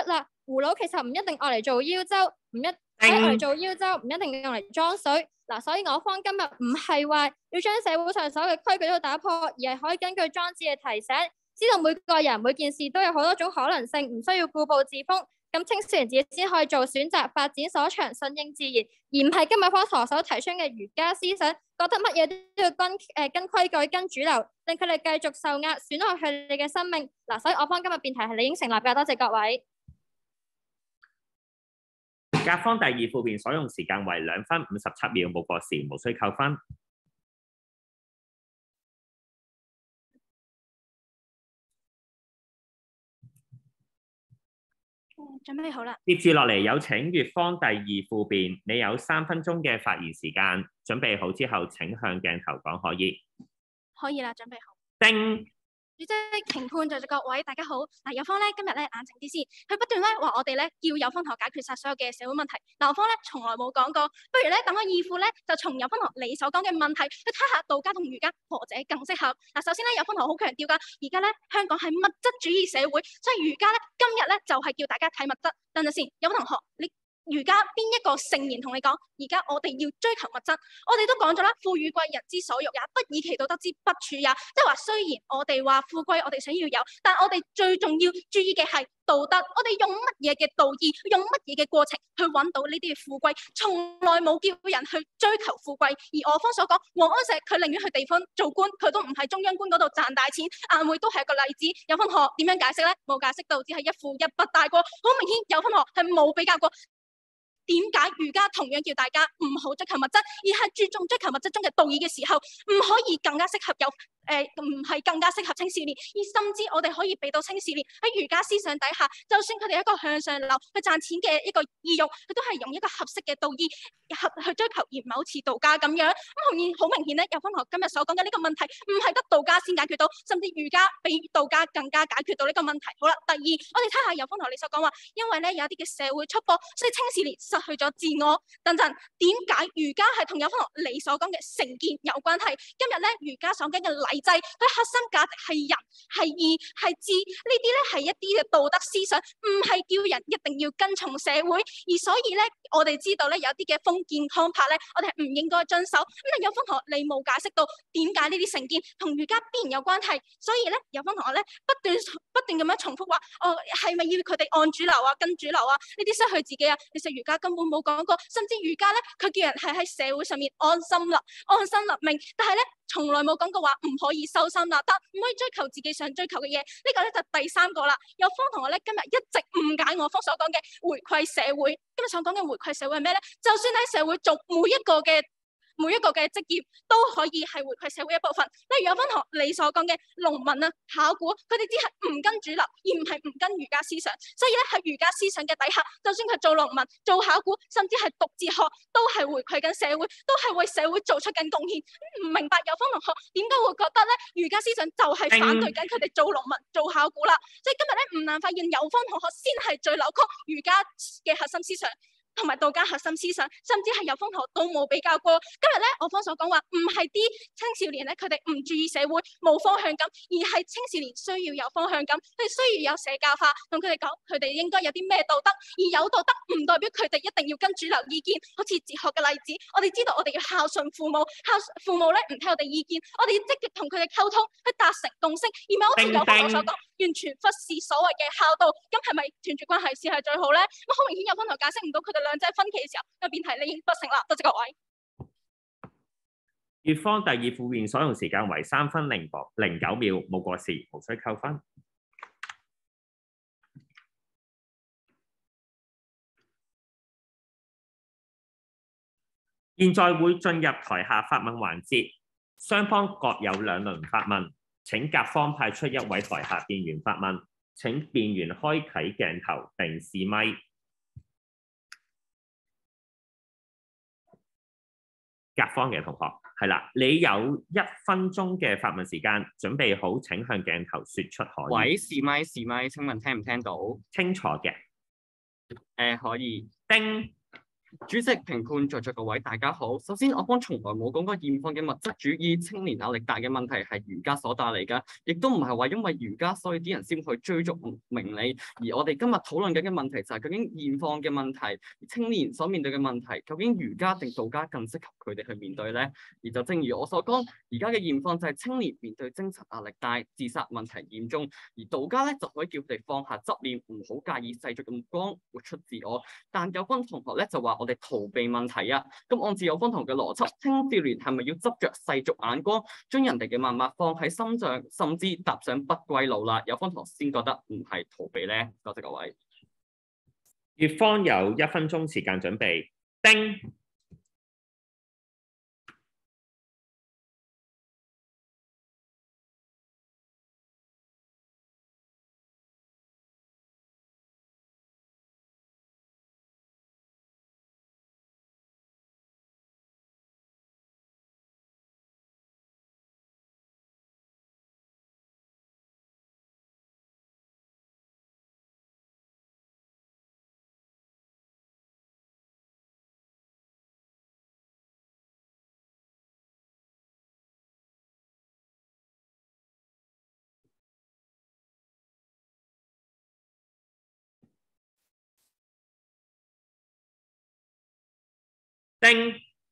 葫蘆其實唔一定愛嚟做腰州，唔一愛嚟做腰州，唔一定用嚟裝水。嗱，所以我方今日唔係話要將社會上所有嘅規矩都打破，而係可以根據莊子嘅提醒，知道每個人每件事都有好多種可能性，唔需要固步自封。咁青少年自己先可以做選擇，發展所長，順應自然，而唔係今日方陀所提倡嘅儒家思想，覺得乜嘢都要跟誒、呃、跟規矩、跟主流，令佢哋繼續受壓，損害佢哋嘅生命。嗱，所以我方今日辯題係理應成立嘅，多謝各位。 甲方第二副辯所用時間為兩分五十七秒，冇過時，無需扣分。 準備好啦。 接住落嚟有請乙方第二副辯，你有三分鐘嘅發言時間，準備好之後請向鏡頭講可以。 可以啦，準備好。 叮。 主席、評判在座各位，大家好。嗱，有方咧今日咧冷靜啲先，佢不斷咧話我哋咧要有方同學解決晒所有嘅社會問題。嗱，我方咧從來冇講過，不如咧等我義父咧就從有方同學你所講嘅問題去睇下道家同儒家何者更適合。嗱，首先咧有方同學好強調㗎，而家咧香港係物質主義社會，所以儒家咧今日咧就係叫大家睇物質。等陣先，有方同學你。儒家邊一個聖賢同你講？而家我哋要追求物質，我哋都講咗啦，富與貴人之所欲也，不以其道德之不處也。即係話，雖然我哋話富貴，我哋想要有，但我哋最重要注意嘅係道德。我哋用乜嘢嘅道義，用乜嘢嘅過程去揾到呢啲嘅富貴，從來冇叫人去追求富貴。而我方所講，王安石佢寧願去地方做官，佢都唔喺中央官嗰度賺大錢。顏回都係一個例子。有分學點樣解釋咧？冇解釋到，只係一負一不大過。好明顯，有分學係冇比較過。點解儒家同樣叫大家唔好追求物質，而係注重追求物質中嘅道義嘅時候，唔可以更加適合有誒唔係更加適合青少年，而甚至我哋可以俾到青少年喺儒家思想底下，就算佢哋一個向上流去賺錢嘅一個意欲，佢都係用一個合適嘅道義合去追求，而唔係好似道家咁樣。咁好明好明顯咧，有分學今日所講嘅呢個問題，唔係得道家先解決到，甚至儒家比道家更加解決到呢個問題。好啦，第二我哋睇下有分學你所講話，因為咧有一啲嘅社會束縛，所以青少年失去咗自我。等陣，點解儒家係同有分學你所講嘅成見有關係？今日咧儒家所講嘅禮制，佢核心價值係仁、係義、係智，呢啲咧係一啲嘅道德思想，唔係叫人一定要跟從社會。而所以咧，我哋知道咧有啲嘅封建康柏咧，我哋係唔應該遵守。咁啊，有分學你冇解釋到點解呢啲成見同儒家必然有關係，所以咧有分學咧不斷不斷咁樣重複話，哦係咪要佢哋按主流啊、跟主流啊？呢啲失去自己啊！其實儒家根本冇講過，甚至儒家咧佢叫人係喺社會上面安心立安身立命，但係咧從來冇講過話唔可以修心立德，唔可以追求自己想追求嘅嘢。呢個咧就第三個啦。有方同學咧今日一直誤解我方所講嘅回饋社會。今日所講嘅回饋社會係咩咧？就算喺社會做每一個嘅。每一個嘅職業都可以係回饋社會一部分。例如有分學你所講嘅農民啊、考古，佢哋只係唔跟主流，而唔係唔跟儒家思想。所以咧喺儒家思想嘅底下，就算佢做農民、做考古，甚至係讀哲學，都係回饋緊社會，都係為社會做出緊貢獻。唔明白有分同學點解會覺得咧儒家思想就係反對緊佢哋做農民、做考古啦？所以今日咧唔難發現有分同學先係最扭曲儒家嘅核心思想。同埋道家核心思想，甚至係有方同學都冇比較過。今日咧，我方所講話唔係啲青少年咧，佢哋唔注意社會冇方向感，而係青少年需要有方向感，佢哋需要有社交化，同佢哋講佢哋應該有啲咩道德，而有道德唔代表佢哋一定要跟主流意見。好似哲學嘅例子，我哋知道我哋要孝順父母，孝父母咧唔聽我哋意見，我哋要積極同佢哋溝通，去達成共識，而唔係好似有方同學所講，完全忽視所謂嘅孝道。咁係咪團結關係先係最好咧？咁好明顯有方同學解釋唔到佢哋兩者分歧嘅時候，個辯題理應不成立。多謝各位。 乙方第二副辯所用時間為三分零零九秒，冇過時，無需扣分。現在會進入台下發問環節，雙方各有兩輪發問。請甲方派出一位台下辯員發問。請辯員開啟鏡頭並試咪。甲方嘅同學係啦，你有一分鐘嘅發問時間，準備好請向鏡頭説出可以。 喂，試咪試咪，請問聽唔聽到？ 清楚嘅。 誒、呃，可以。 叮。 主席、評判、在座各位，大家好。首先，我方從來冇講過現況嘅物質主義、青年壓力大嘅問題係儒家所帶嚟㗎，亦都唔係話因為儒家所以啲人先去追逐名利。而我哋今日討論緊嘅問題就係究竟現況嘅問題、青年所面對嘅問題，究竟儒家定道家更適合佢哋去面對呢？而就正如我所講，而家嘅現況就係青年面對精神壓力大、自殺問題嚴重，而道家咧就可以叫佢哋放下執念，唔好介意世俗嘅目光，活出自我。但有班同學咧就話我哋逃避問題啊，咁按照有班同學嘅邏輯，青少年係咪要執着世俗眼光，將人哋嘅謾罵放喺心上，甚至踏上不歸路啦？有班同學先覺得唔係逃避咧。多謝各位。 月方有一分鐘時間準備，叮。叮。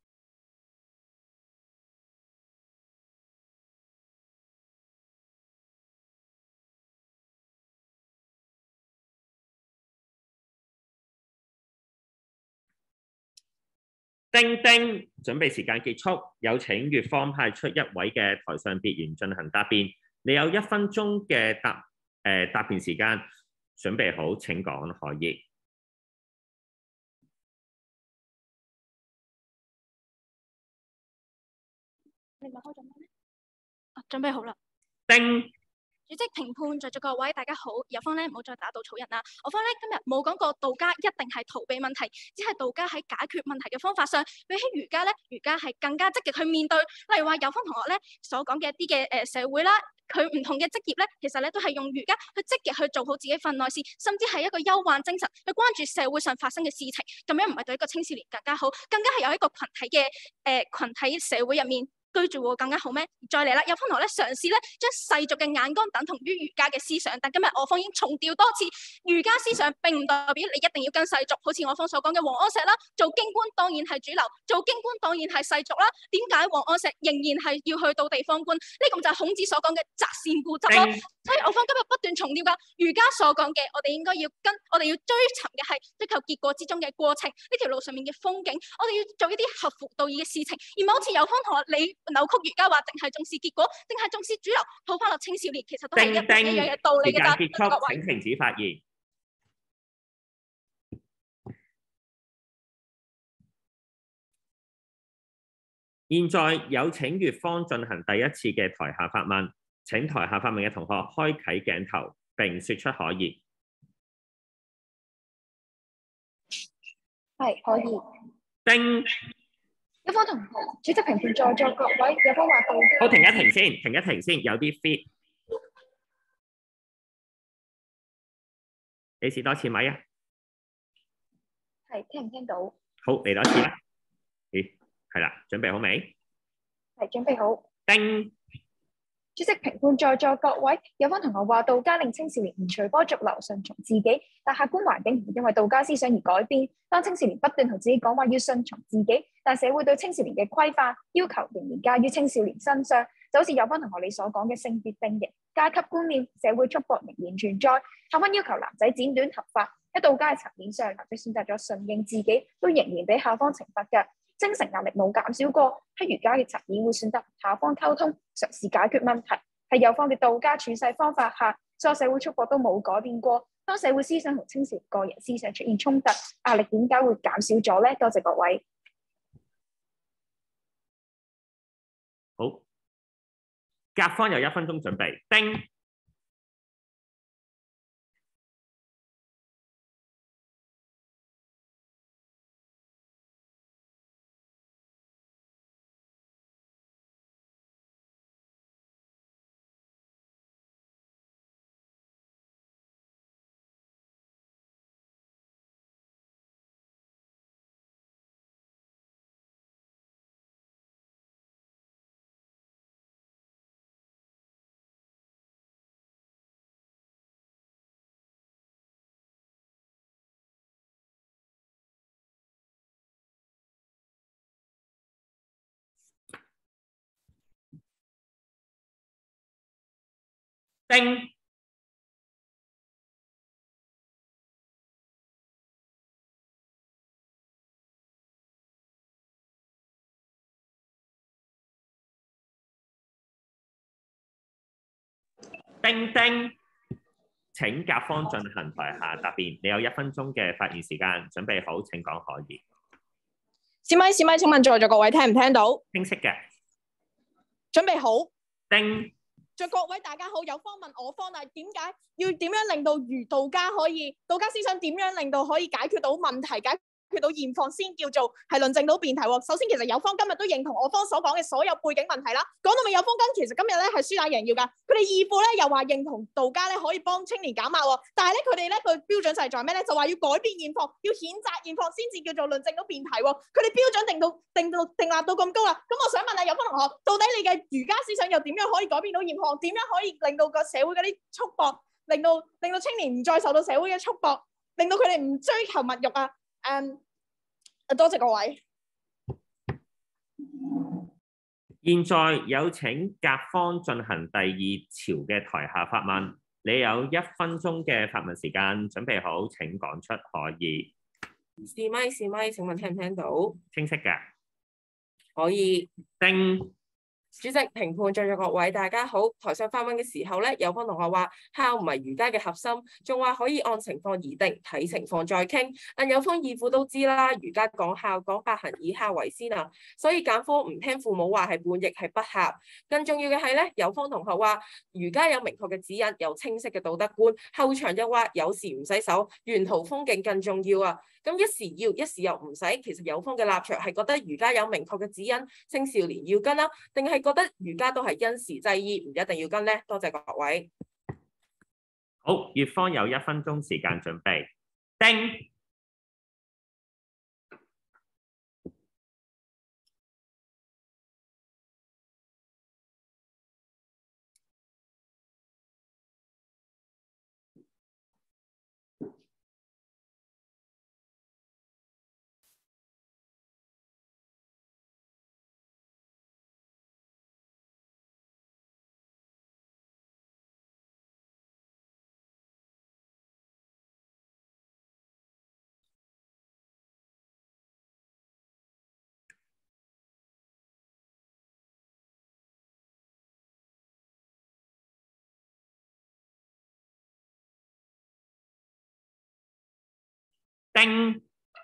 叮叮，準備時間結束，有請月方派出一位嘅台上別員進行答辯。你有一分鐘嘅答誒、呃、答辯時間，準備好請講可以。 你咪開咗咩咧？啊，準備好啦。 叮。 主席、評判、在座各位，大家好。有方咧唔好再打稻草人啦。我方咧今日冇講過道家一定係逃避問題，只係道家喺解決問題嘅方法上，比起儒家咧，儒家係更加積極去面對。例如話有方同學咧所講嘅一啲嘅誒社會啦，佢唔同嘅職業咧，其實咧都係用儒家去積極去做好自己份內事，甚至係一個憂患精神去關注社會上發生嘅事情。咁樣唔係對一個青少年更加好，更加係有一個群體嘅誒、呃、群體社會入面居住會更加好咩？再嚟啦，有方同學咧嘗試咧將世俗嘅眼光等同於儒家嘅思想，但今日我方已經重調多次，儒家思想並唔代表你一定要跟世俗，好似我方所講嘅王安石啦，做京官當然係主流，做京官當然係世俗啦。點解王安石仍然係要去到地方官？呢、這個就係孔子所講嘅擇善固執咯。所以我方今日不斷重調噶，儒家所講嘅，我哋應該要跟，我哋要追尋嘅係追求結果之中嘅過程，呢條路上面嘅風景，我哋要做一啲合乎道義嘅事情，而唔好似有方同學你扭曲儒家話，定係重視結果，定係重視主流，套翻落青少年，其實都係一模一樣嘅道理㗎咋。 時間結束，請停止發言。現在有請月方進行第一次嘅台下發問，請台下發問嘅同學開啟鏡頭並說出可以。 係可以。 叮。 有方同學，主席評判在座各位，有方話道。 好，停一停先，停一停先，有啲 fit。你試多次咪啊？ 係聽唔聽到？ 好，嚟多次啦。咦，係啦，準備好未？ 係準備好。 叮。 主席評判在座各位，有方同學話道家令青少年唔隨波逐流，順從自己，但客觀環境唔會因為道家思想而改變。當青少年不斷同自己講話要順從自己，但社會對青少年嘅規範要求仍然加於青少年身上，就好似有方同學你所講嘅性別定型、階級觀念、社會束縛仍然存在。校方要求男仔剪短頭髮，喺道家嘅層面上，男仔選擇咗順應自己，都仍然俾校方懲罰嘅。精神壓力冇減少過，喺儒家嘅層面會選擇校方溝通，嘗試解決問題。喺有方嘅道家處世方法下，所有社會束縛都冇改變過。當社會思想同青少年個人思想出現衝突，壓力點解會減少咗呢？多謝各位。 好，甲方有一分鐘準備，叮。 丁。丁丁，請甲方進行台下答辯。你有一分鐘嘅發言時間，準備好請講可以。 試咪試咪，請問在座各位聽唔聽到？ 清晰嘅。 準備好。 丁。 在各位大家好，有方問我方，但係點解要點樣令到儒道家可以道家思想點樣令到可以解決到問題解決到現況先叫做係論證到辯題喎。首先其實有方今日都認同我方所講嘅所有背景問題啦。講到尾有方跟其實今日咧係輸打贏要㗎。佢哋義父咧又話認同道家咧可以幫青年減壓喎，但係咧佢哋咧個標準就係在咩咧？就話要改變現況，要譴責現況先至叫做論證到辯題喎。佢哋標準定到定到定立到咁高啦。咁我想問下有方同學，到底你嘅儒家思想又點樣可以改變到現況？點樣可以令到個社會嗰啲束縛，令到令到青年唔再受到社會嘅束縛，令到佢哋唔追求物慾啊？誒、um,，多謝各位。 現在有請甲方進行第二潮嘅台下發問。你有一分鐘嘅發問時間，準備好請講出可以。 試咪試咪，請問聽唔聽到？ 清晰嘅。 可以。 丁。 主席、評判、在座各位，大家好。台上發問嘅時候咧，有方同學話孝唔係儒家嘅核心，仲話可以按情況而定，睇情況再傾。但有方義父都知啦，儒家講孝講百行，以孝為先啊。所以揀科唔聽父母話係叛逆係不孝。更重要嘅係咧，有方同學話儒家有明確嘅指引，有清晰嘅道德觀。後場又話有時唔洗手，沿途風景更重要啊。咁一時要，一時又唔使。其實有方嘅立場係覺得儒家有明確嘅指引，青少年要跟啦，定係覺得儒家都係因時制宜，唔一定要跟呢？多謝各位。 好，乙方有一分鐘時間準備。丁。丁。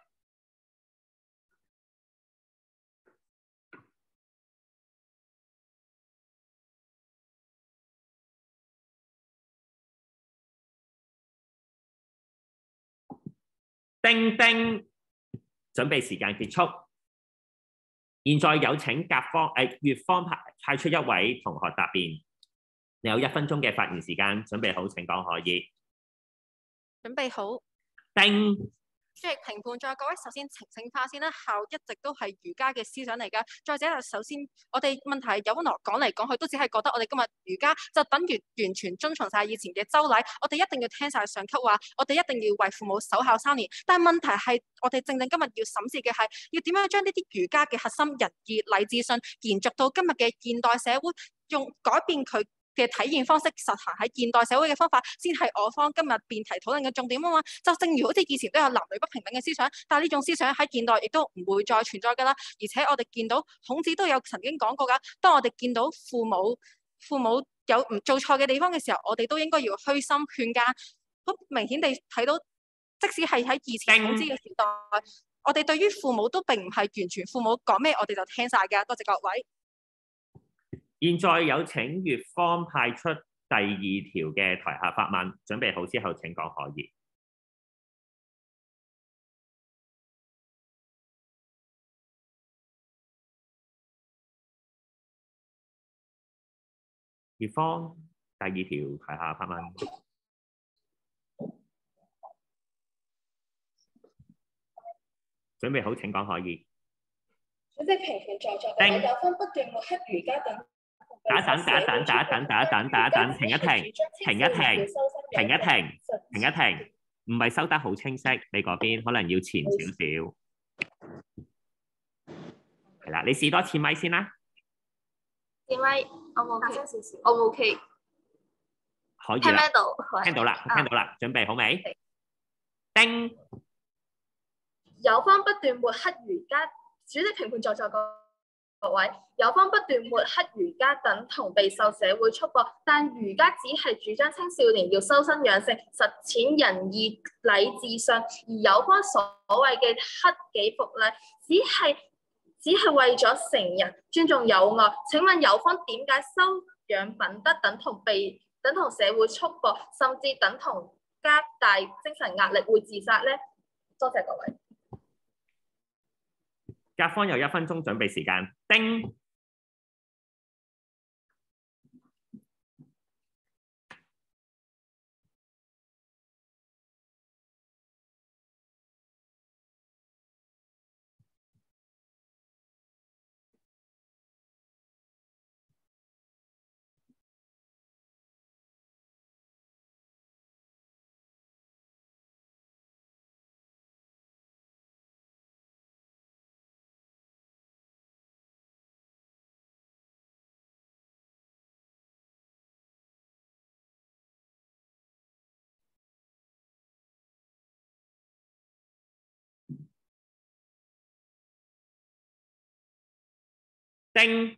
丁丁，準備時間結束。現在有請甲方誒乙方派派出一位同學答辯。你有一分鐘嘅發言時間，準備好請講可以。 準備好。 丁。 主席、評判，再各位首先澄清翻先啦，孝一直都係儒家嘅思想嚟㗎。再者，首先我哋問題有可能講嚟講去都只係覺得我哋今日儒家就等於完全遵從晒以前嘅周禮，我哋一定要聽晒上級話，我哋一定要為父母守孝三年。但係問題係，我哋正正今日要審視嘅係要點樣將呢啲儒家嘅核心仁義禮智信延續到今日嘅現代社會，用改變佢嘅體現方式，實行喺現代社會嘅方法，先係我方今日辯題討論嘅重點啊嘛。就正如好似以前都有男女不平等嘅思想，但係呢種思想喺現代亦都唔會再存在噶啦。而且我哋見到孔子都有曾經講過噶，當我哋見到父母父母有唔做錯嘅地方嘅時候，我哋都應該要虛心勸諫。好明顯地睇到，即使係喺以前孔子嘅時代，我哋對於父母都並唔係完全父母講咩，我哋就聽晒㗎。多謝各位。 現在有請乙方派出第二條嘅台下發問，準備好之後請講可以。乙方第二條台下發問，準備好請講可以。 主席、評判在座嘅有分不斷抹黑儒家等。 打一等，打一等，打一等，打一等，打一等，停一停，停一停，停一停，停一停，唔係收得好清晰，你嗰邊可能要前少少。係啦，你試多次咪先啦。 試咪，我冇 OK，我冇 OK。 可以啦， 聽唔聽到？ 聽到啦， 啊聽到啦，準備好未？叮， 有方不斷抹黑儒家，主席評判在座各位，有方不斷抹黑儒家等同備受社會束縛，但儒家只係主張青少年要修身養性，實踐仁義禮智信，而有方所謂嘅克己復禮，只係只係為咗成人尊重友愛。請問有方點解修養品德等同被等同社會束縛，甚至等同加大精神壓力會自殺呢？多謝各位。 甲方有一分鐘準備時間。叮，叮，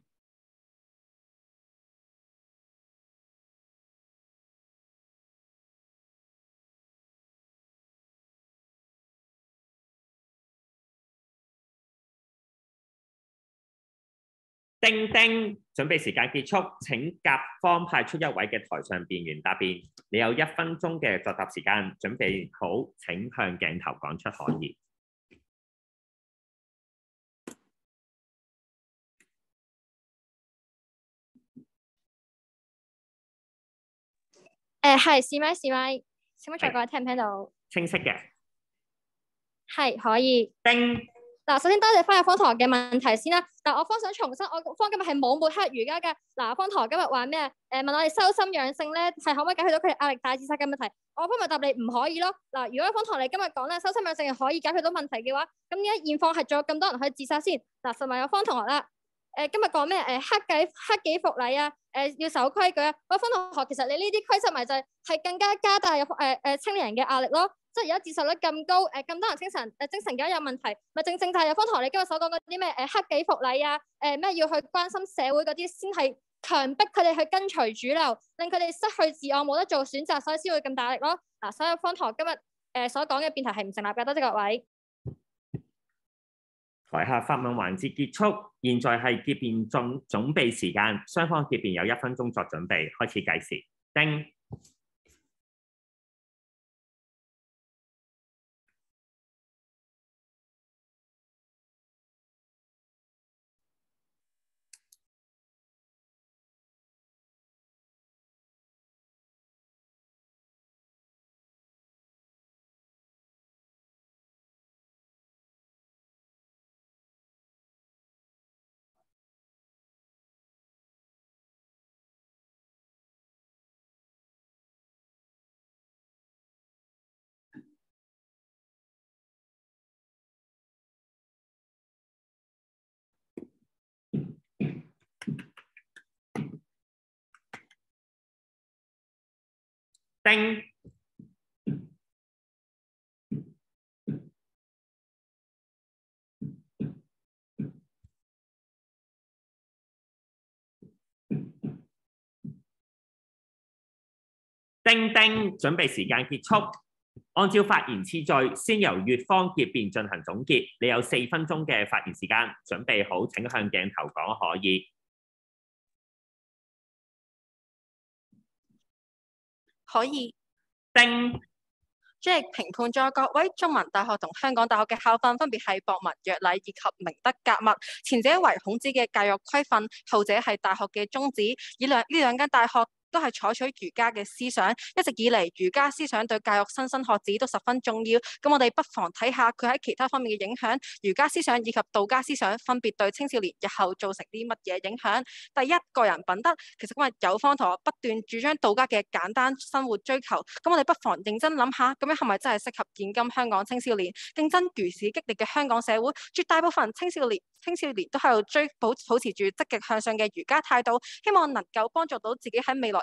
叮叮，準備時間結束，請甲方派出一位嘅台上辯員答辯。你有一分鐘嘅作答時間，準備好請向鏡頭講出可以。 誒係試咪試咪，請問在各位聽唔聽到？ 清晰嘅。 係可以。 叮。 嗱，首先多謝翻入方台嘅問題先啦。嗱，我方想重申，我方今日係冇抹黑儒家嘅。嗱，方台今日話咩？誒問我哋修心養性咧，係可唔可以解決到佢哋壓力大自殺嘅問題？我方咪答你唔可以咯。嗱，如果方台你今日講咧，修心養性係可以解決到問題嘅話，咁點解現況係仲有咁多人去自殺先？嗱，實問有方同學啦。誒今日講咩？誒克己克己復禮啊！誒要守規矩啊！喂，方同學，其實你呢啲規則咪就係係更加加大入誒誒青年人嘅壓力咯。即係而家自殺率咁高，誒咁多人精神誒精神而家有問題，咪正正就係有方同學你今日所講嗰啲咩誒克己復禮啊，誒咩要去關心社會嗰啲，先係強迫佢哋去跟隨主流，令佢哋失去自我，冇得做選擇，所以先會咁大力咯。嗱，所以方同學今日誒所講嘅辯題係唔成立嘅，多謝各位。 台下發問環節結束，現在係結辯總總備時間，雙方結辯有一分鐘作準備，開始計時。叮。叮。叮叮，準備時間結束。按照發言次序，先由乙方結辯進行總結。你有四分鐘嘅發言時間，準備好請向鏡頭講可以。 可以。 叮。 主席評判咗各位中文大學同香港大學嘅校訓分別係博文約禮以及明德格物，前者為孔子嘅教育規訓，後者係大學嘅宗旨。以兩呢兩間大學都係採取儒家嘅思想，一直以嚟儒家思想對教育莘莘學子都十分重要。咁我哋不妨睇下佢喺其他方面嘅影響。儒家思想以及道家思想分別對青少年日後造成啲乜嘢影響？第一，個人品德。其實今日有方同學不斷主張道家嘅簡單生活追求，咁我哋不妨認真諗下，咁樣係咪真係適合現今香港青少年？競爭如此激烈嘅香港社會，絕大部分青少年青少年都喺度追保保持住積極向上嘅儒家態度，希望能夠幫助到自己喺未來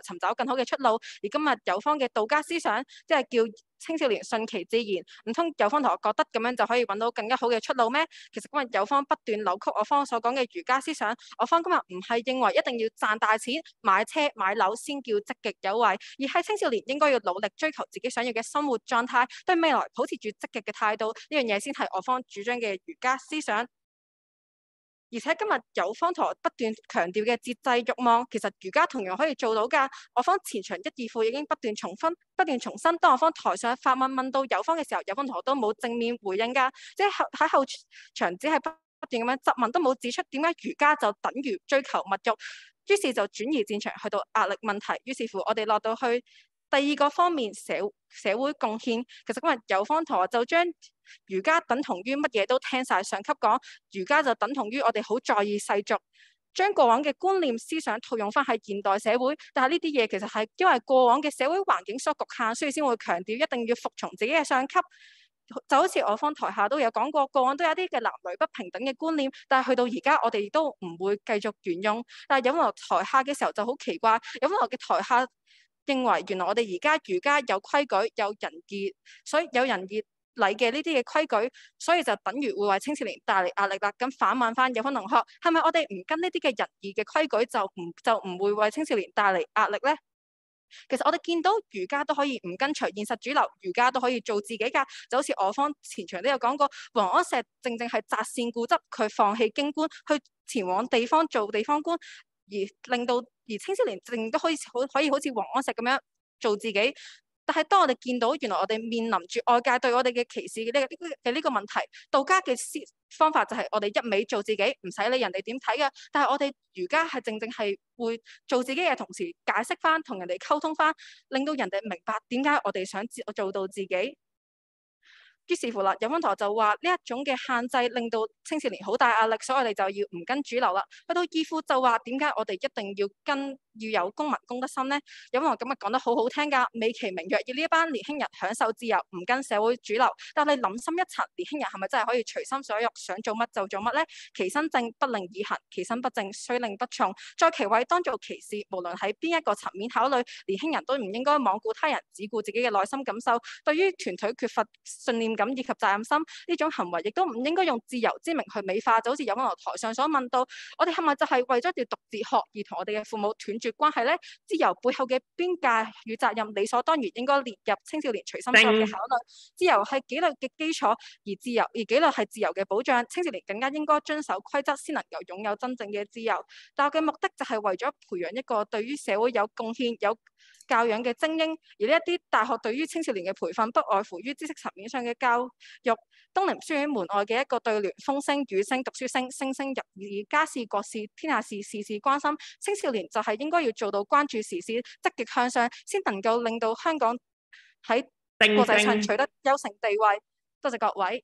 尋找更好嘅出路。而今日有方嘅道家思想，即係叫青少年順其自然，唔通有方同學覺得咁樣就可以揾到更加好嘅出路咩？其實今日有方不斷扭曲我方所講嘅儒家思想，我方今日唔係認為一定要賺大錢、買車買樓先叫積極有為，而係青少年應該要努力追求自己想要嘅生活狀態，對未來保持住積極嘅態度，呢樣嘢先係我方主張嘅儒家思想。而且今日有方同學不斷強調嘅節制慾望，其實儒家同樣可以做到㗎。我方前場一二課已經不斷重分、不斷重申。當我方台上發問問到有方嘅時候，有方同學都冇正面回應㗎，即係喺後場只係不不斷咁樣質問，都冇指出點解儒家就等於追求物慾，於是就轉移戰場去到壓力問題。於是乎，我哋落到去第二個方面，社社會貢獻。其實今日有方同學就將儒家等同於乜嘢都聽晒上級講，儒家就等同於我哋好在意世俗，將過往嘅觀念思想套用翻喺現代社會。但係呢啲嘢其實係因為過往嘅社會環境所局限，所以先會強調一定要服從自己嘅上級。就好似我方台下都有講過，過往都有啲嘅男女不平等嘅觀念，但係去到而家我哋都唔會繼續沿用。但係有落台下嘅時候就好奇怪，有落嘅台下認為原來我哋而家儒家有規矩、有仁義，所以有仁義禮嘅呢啲嘅規矩，所以就等於會為青少年帶嚟壓力啦。咁反問翻有方同學，係咪我哋唔跟呢啲嘅仁義嘅規矩就唔就唔會為青少年帶嚟壓力咧？其實我哋見到儒家都可以唔跟隨現實主流，儒家都可以做自己㗎。就好似我方前場都有講過，王安石正正係擇善固執，佢放棄京官，去前往地方做地方官，而令到而青少年正都可以好可以好似王安石咁樣做自己。但係當我哋見到原來我哋面臨住外界對我哋嘅歧視嘅呢嘅呢個問題，道家嘅思方法就係我哋一味做自己，唔使理人哋點睇嘅。但係我哋儒家係正正係會做自己嘅同時，解釋翻同人哋溝通翻，令到人哋明白點解我哋想做到自己。於是乎啦，有方同學就話呢一種嘅限制令到青少年好大壓力，所以我哋就要唔跟主流啦。去到義父就話點解我哋一定要跟要有公民公德心呢？有方同學今日講得好好聽㗎，美其名曰要呢一班年輕人享受自由，唔跟社會主流。但係你諗深一層，年輕人係咪真係可以隨心所欲，想做乜就做乜呢？其身正不令耳行，其身不正雖令不從。在其位當做其事，無論喺邊一個層面考慮，年輕人都唔應該罔顧他人，只顧自己嘅內心感受。對於團隊缺乏信念感以及責任心呢種行為，亦都唔應該用自由之名去美化。就好似有方台上所問到，我哋係咪就係為咗要讀哲學而同我哋嘅父母斷絕關係呢？自由背後嘅邊界與責任，理所當然應該列入青少年隨心所欲嘅考慮。自由係紀律嘅基礎，而自由而紀律係自由嘅保障。青少年更加應該遵守規則，先能夠擁有真正嘅自由。大學嘅目的就係為咗培養一個對於社會有貢獻、有教養嘅精英。而呢一啲大學對於青少年嘅培訓，不外乎於知識層面上嘅教育。東寧書院門外嘅一個對聯：風聲雨聲讀書聲，聲聲入耳，家事國事天下事，事事關心。青少年就係應該要做到關注時事，積極向上，先能夠令到香港喺國際上取得優勝地位。多謝各位。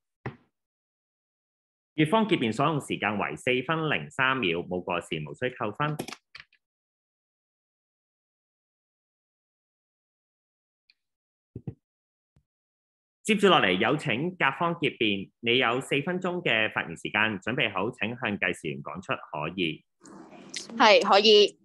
乙方結辯所用時間為四分零三秒，冇過時，無需扣分。接住落嚟，有請甲方結辯，你有四分鐘嘅發言時間，準備好請向計時員講出可以。 係可以。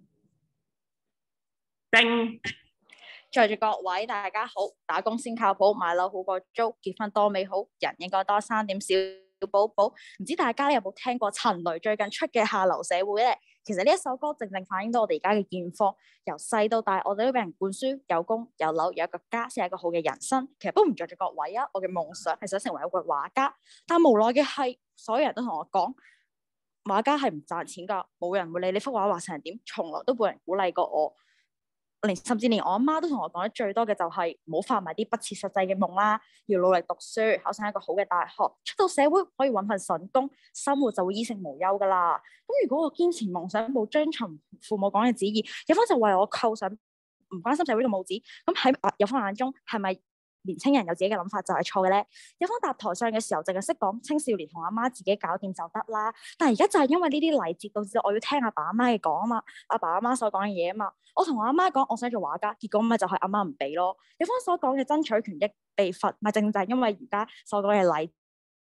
叮。 在座各位大家好，打工先靠譜，買樓好過租，結婚多美好，人應該多生點小寶寶。唔知大家有冇聽過陳雷最近出嘅《下流社會》咧？其實呢一首歌正正反映到我哋而家嘅現況，由細到大，我哋都俾人灌輸有工有樓有一個家先係一個好嘅人生。其實都唔在座各位啊，我嘅夢想係想成為一個畫家，但無奈嘅係，所有人都同我講，畫家係唔賺錢㗎，冇人會理你幅畫畫成點，從來都冇人鼓勵過我。連甚至連我阿媽都同我講得最多嘅就係唔好發埋啲不切實際嘅夢啦，要努力讀書，考上一個好嘅大學，出到社會可以揾份筍工，生活就會衣食無憂噶啦。咁如果我堅持夢想，冇遵從父母講嘅旨意，有方就為我扣上唔關心社會嘅帽子。咁喺有方眼中係咪年青人有自己嘅諗法就係錯嘅咧？有方搭台上嘅時候淨係識講青少年同阿媽自己搞掂就得啦，但係而家就係因為呢啲禮節導致我要聽阿爸阿媽嘅講啊嘛，阿爸阿媽所講嘅嘢啊嘛。我同我阿媽講我想做畫家，結果咪就係阿媽唔俾咯。有方所講嘅爭取權益被罰，咪正就係因為而家所講嘅禮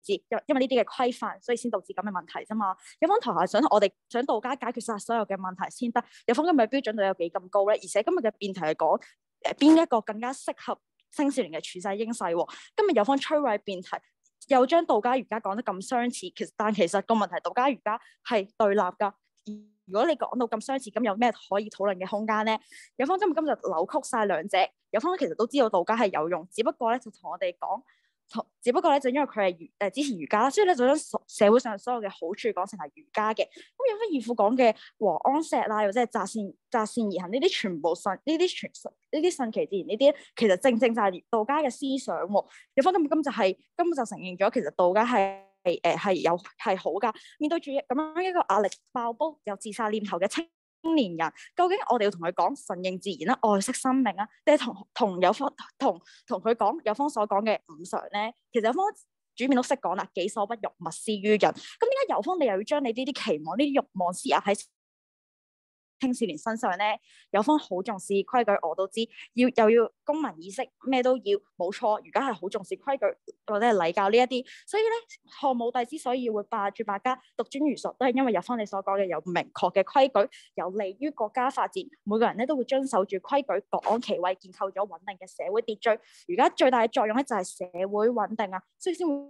因因為呢啲嘅規範，所以先導致咁嘅問題啫嘛。有方台下想我哋想道家解決晒所有嘅問題先得。有方今日嘅標準度有幾咁高咧？而且今日嘅辯題係講誒邊一個更加適合青少年嘅處世應勢喎。今日有方摧毀辯題，又將道家儒家講得咁相似，其實但其實個問題道家儒家係對立㗎。如果你講到咁相似，咁有咩可以討論嘅空間咧？有方今日今日扭曲晒兩者，有方其實都知道道家係有用，只不過咧就同我哋講。只不過咧，就因為佢係儒誒支持儒家啦，所以咧就將社會上所有嘅好處講成係儒家嘅。咁有翻義父講嘅和安石啦，或者係擇善擇善而行呢啲，全部順呢啲全呢啲順其自然呢啲，其實正正就係道家嘅思想喎。有翻根本根就係、是、根本就承認咗，其實道家係誒係有係好噶。面對住咁樣一個壓力爆煲有自殺念頭嘅青青年人，究竟我哋要同佢講順應自然啦，愛惜生命啊，定係同同有方同同佢講有方所講嘅五常咧？其實有方主面都識講啦，己所不欲，勿施於人。咁點解有方你又要將你呢啲期望、呢啲慾望施壓喺青少年身上咧？有方好重視規矩，我都知，要又要公民意識，咩都要，冇錯。而家係好重視規矩或者係禮教呢一啲，所以咧，漢武帝之所以會霸住百家，獨尊儒術，都係因為有方你所講嘅有明確嘅規矩，有利於國家發展，每個人咧都會遵守住規矩，各安其位，建構咗穩定嘅社會秩序。而家最大嘅作用咧就係社會穩定啊，所以先會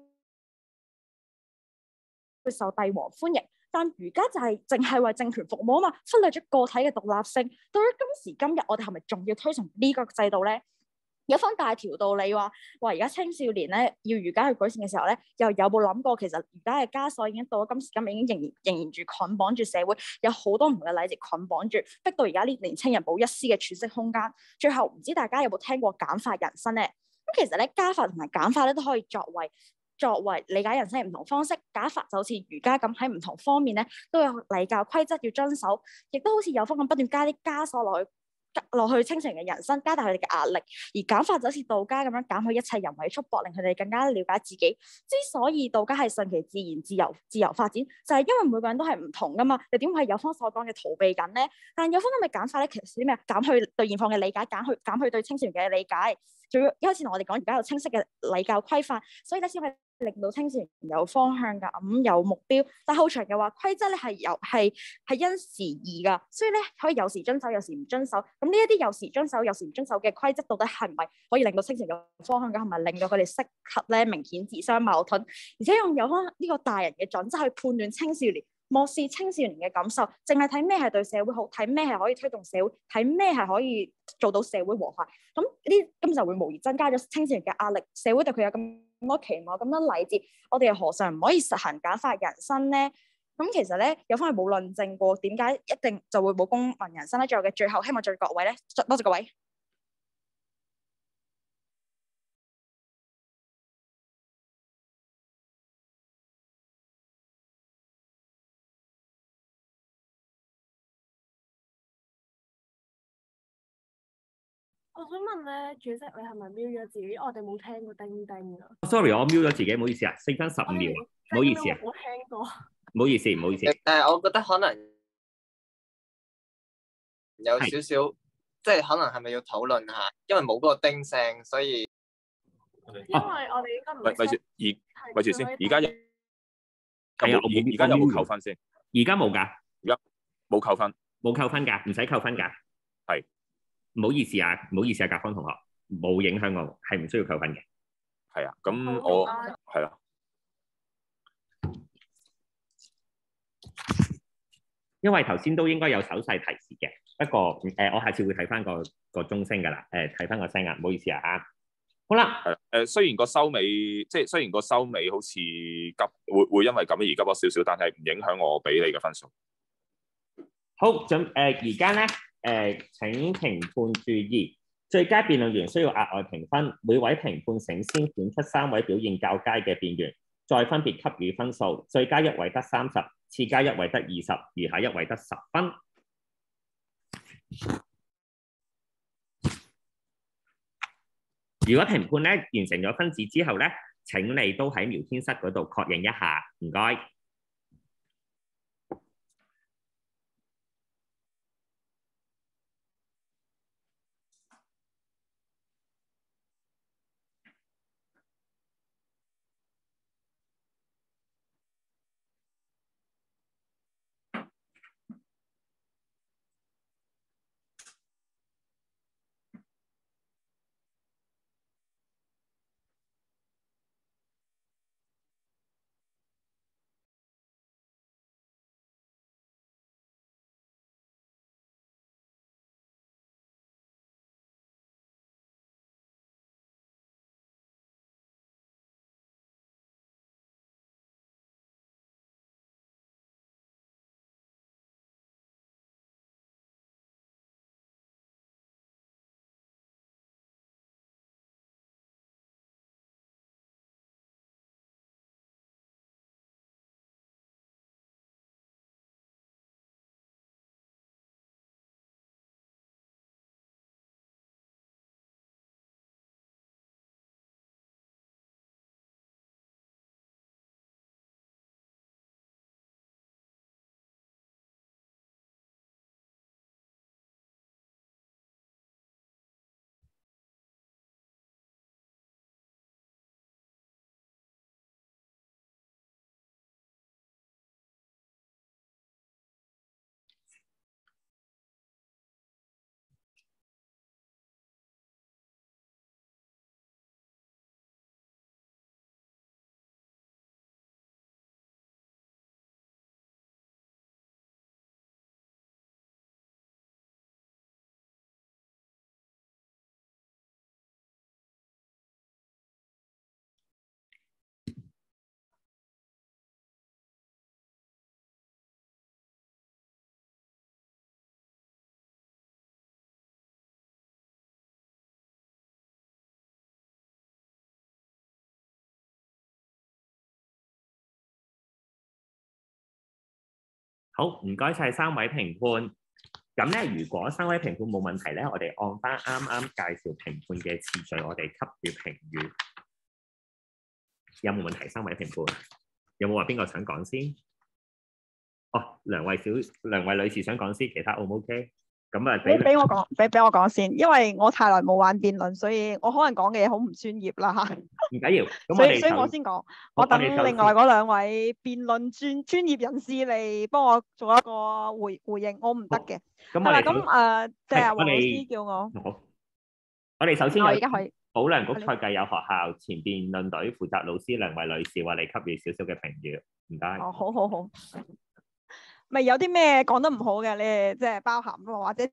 會受帝王歡迎。但儒家就係淨係為政權服務啊嘛，忽略咗個體嘅獨立性。到咗今時今日，我哋係咪仲要推崇呢個制度咧？有番大條道理話，話而家青少年咧要儒家去改善嘅時候咧，又有冇諗過其實儒家嘅枷鎖已經到咗今時今日，已經仍然仍然住捆綁住社會，有好多唔同嘅禮節捆綁住，逼到而家呢年青人冇一絲嘅處釋空間。最後唔知大家有冇聽過簡化人生咧？咁其實咧加法同埋簡化咧都可以作為。作為理解人生嘅唔同方式，假法就好似儒家咁喺唔同方面咧都有禮教規則要遵守，亦都好似有方咁不斷加啲枷鎖落去落去青少年嘅人生，加大佢哋嘅壓力。而簡法就好似道家咁樣減去一切人為束縛，令佢哋更加了解自己。之所以道家係順其自然、自由自由發展，就係、是、因為每個人都係唔同噶嘛。又點會係有方所講嘅逃避緊咧？但有方咁嘅簡法咧，其實係啲咩？減去對現況嘅理解，減去減去對青少年嘅理解。仲要一開始同我哋講，而家有清晰嘅禮教規範，所以咧先可以令到青少年有方向㗎，咁有目標。但後場又話規則咧係由係係因時而異㗎，所以咧可以有時遵守，有時唔遵守。咁呢一啲有時遵守、有時唔遵守嘅規則，到底係咪可以令到青少年有方向㗎？係咪令到佢哋適合咧明顯自相矛盾？而且用有方呢個大人嘅準則去判斷青少年，漠視青少年嘅感受，淨係睇咩係對社會好，睇咩係可以推動社會，睇咩係可以做到社會和諧。咁呢咁就會無疑增加咗青少年嘅壓力，社會對佢有咁多期望、咁多禮節，我哋又何嘗唔可以實行簡化人生咧？咁其實咧，有方係冇論證過點解一定就會冇公民人生咧。最後嘅最後，希望在各位咧，多謝各位。 我想問咧，主席你係咪瞄咗自己？我哋冇聽過叮叮啊。 Sorry，我瞄咗自己，唔好意思啊，四分十五秒啊，唔好意思啊， 冇聽過。 唔好意思，唔好意思。 誒，我覺得可能有少少，即係可能係咪要討論下？因為冇嗰個叮聲，所以因為我哋應該唔咪咪住，而咪住先，而家有係啊， 而而家有冇扣分先？ 而家冇㗎， 而家冇扣分， 冇扣分㗎，唔使扣分㗎。 係。 唔好意思啊，唔好意思啊，甲方同學，冇影響我，係唔需要扣分嘅。 係啊，咁我係啦。 因為頭先都應該有手勢提示嘅，不過誒、呃，我下次會睇翻個個鐘聲㗎啦，誒睇翻個聲啊，唔好意思啊，啱。好啦， 係誒，雖然個收尾即係雖然個收尾好似急，會會因為咁而急咗少少，但係唔影響我俾你嘅分數。 好，咁誒而家咧。誒、呃、請評判注意，最佳辯論員需要額外評分，每位評判請先選出三位表現較佳嘅辯員，再分別給予分數。最佳一位得三十，次佳一位得二十，餘下一位得十分。如果評判咧完成咗分子之後咧，請你都喺聊天室嗰度確認一下，唔該。 好，唔該晒三位評判。咁咧，如果三位評判冇問題咧，我哋按翻啱啱介紹評判嘅次序，我哋給予評語。有冇問題？三位評判有冇話邊個想講先？哦，梁慧小、梁慧女士想講先，其他 O 唔 OK？咁啊，俾俾我講，俾俾我講先，因為我太耐冇玩辯論，所以我可能講嘅嘢好唔專業啦嚇。 唔緊要，咁我所以哋所以我先講，我等另外嗰兩位辯論專專業人士嚟幫我做一個回回應，我唔得嘅。 咁我係啦， 哋咁誒，即係係黃老我哋師叫我。 好，我哋首先有我而家可以保良局賽計有學校前辯論隊負責老師梁慧女士話你給予少少嘅評語，唔該。 哦，好好好。咪有啲咩講得唔好嘅，你哋即係包涵咯，或者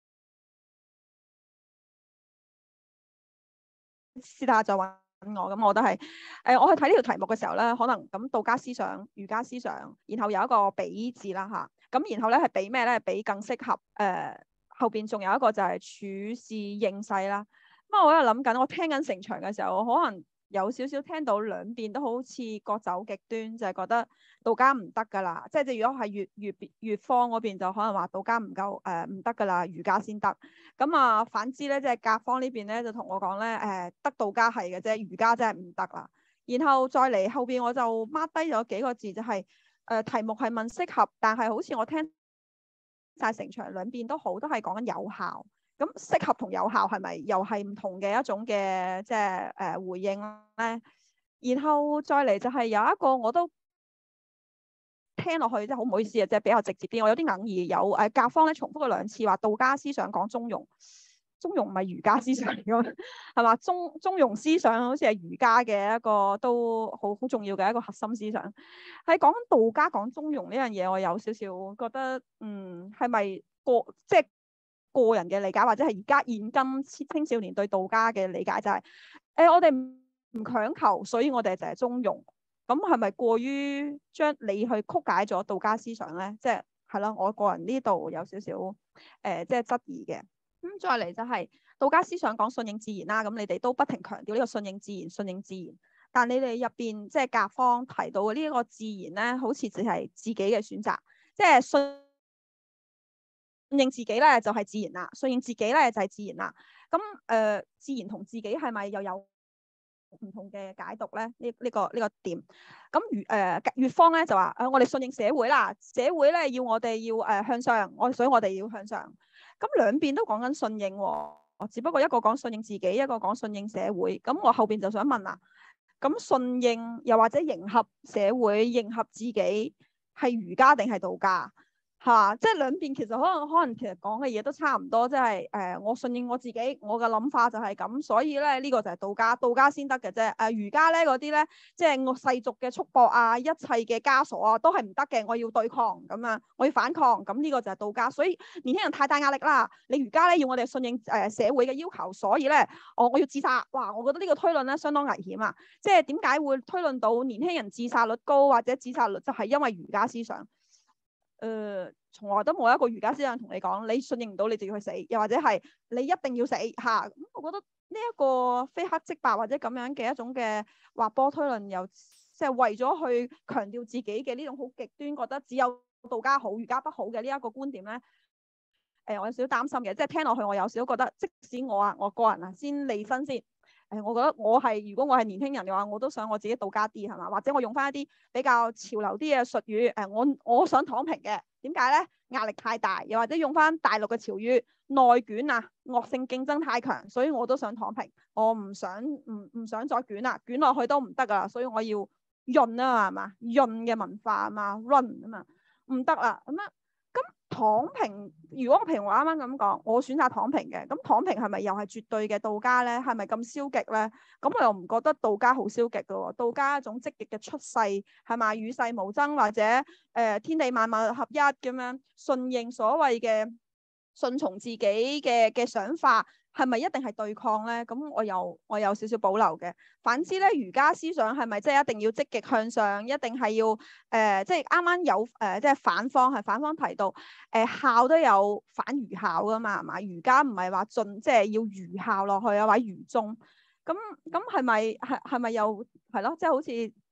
私底下再揾我。咁我都係誒，我去睇呢條題目嘅時候咧，可能咁道家思想、儒家思想，然後有一個比字啦嚇。咁然後咧係比咩咧？比更適合誒、呃、後邊仲有一個就係處事應勢啦。咁啊，我喺度諗緊，我聽緊成場嘅時候，我可能有少少聽到兩邊都好似各走極端，就係、是、覺得道家唔得㗎啦。即係如果係粵粵粵方嗰邊，就可能話道家唔夠誒唔得㗎啦，儒家先得。咁啊，反之咧，即係甲方呢邊咧就同我講咧誒，得道家係嘅啫，儒家真係唔得啦。然後再嚟後邊我就 mark 低咗幾個字，就係、是、誒、呃、題目係問適合，但係好似我聽晒成場兩邊都好，都係講緊有效。咁適合同有效係咪又係唔同嘅一種嘅即係誒回應咧？然後再嚟就係有一個我都聽落去，即係好唔好意思啊，即係比較直接啲。我有啲哽耳，有誒甲方咧重複咗兩次話道家思想講中庸，中庸唔係儒家思想嚟㗎，係嘛？中中庸思想好似係儒家嘅一個都好好重要嘅一個核心思想。喺講道家講中庸呢樣嘢，我有少少覺得，嗯，係咪個即係？個人嘅理解，或者係而家現今青少年對道家嘅理解就係、是，誒、欸、我哋唔強求，所以我哋就係中庸。咁係咪過於將你去曲解咗道家思想咧？即係係咯，我個人呢度有少少誒，即係質疑嘅。咁再嚟就係、是、道家思想講順應自然啦。咁你哋都不停強調呢個順應自然、順應自然。但你哋入邊即係甲方提到嘅呢一個自然咧，好似只係自己嘅選擇，即係順順應自己咧就係自然啦，順應自己咧就係自然啦。咁誒、呃，自然同自己係咪又有唔同嘅解讀咧？呢、呢、呢個呢、呢個點。咁如誒乙方咧就話誒、呃，我哋順應社會啦，社會咧要我哋要誒、呃、向上，我所以我哋要向上。咁兩邊都講緊順應喎，只不過一個講順應自己，一個講順應社會。咁我後邊就想問啦，咁順應又或者迎合社會、迎合自己係儒家定係道家？嚇、啊，即係兩邊其實可能可能其實講嘅嘢都差唔多，即係誒我順應我自己，我嘅諗法就係咁，所以咧呢、這個就係道家，道家先得嘅啫。誒、呃、儒家咧嗰啲咧，即係我世俗嘅束縛啊，一切嘅枷鎖啊，都係唔得嘅，我要對抗咁啊，我要反抗，咁呢個就係道家。所以年輕人太大壓力啦，你儒家咧要我哋順應誒、呃、社會嘅要求，所以咧我我要自殺。哇，我覺得呢個推論咧相當危險啊！即係點解會推論到年輕人自殺率高或者自殺率就係因為儒家思想？誒、呃，從來都冇一個儒家思想同你講，你順應唔到你就要去死，又或者係你一定要死嚇。咁、啊、我覺得呢一個非黑即白或者咁樣嘅一種嘅滑坡推論，又即係為咗去強調自己嘅呢種好極端，覺得只有道家好、儒家不好嘅呢一個觀點咧。誒、呃，我有少少擔心嘅，即係聽落去我有少少覺得，即使我啊，我個人啊，先離身先。誒，我覺得我係如果我係年輕人嘅話，我都想我自己道家啲係嘛，或者我用翻一啲比較潮流啲嘅術語。誒，我我想躺平嘅，點解咧？壓力太大，又或者用翻大陸嘅潮語，內卷啊，惡性競爭太強，所以我都想躺平。我唔想唔唔想再捲啦，捲落去都唔得噶啦，所以我要潤啊嘛，係嘛，潤嘅文化啊嘛 ，run 啊嘛，唔得啦咁啊。咁躺平，如果譬如我啱啱咁講，我選擇躺平嘅，咁躺平係咪又係絕對嘅道家咧？係咪咁消極咧？咁我又唔覺得道家好消極嘅喎，道家一種積極嘅出世係咪與世無爭，或者誒、呃、天地萬物合一咁樣順應所謂嘅順從自己嘅嘅想法。係咪一定係對抗咧？咁我有我有少少保留嘅。反之咧，儒家思想係咪即係一定要積極向上？一定係要誒、呃，即係啱啱有誒、呃，即係反方係反方提到誒、呃、孝都有反儒孝噶嘛？係嘛？儒家唔係話盡即係要儒孝落去啊，或者儒忠。咁咁係咪係係咪又係咯？即係好似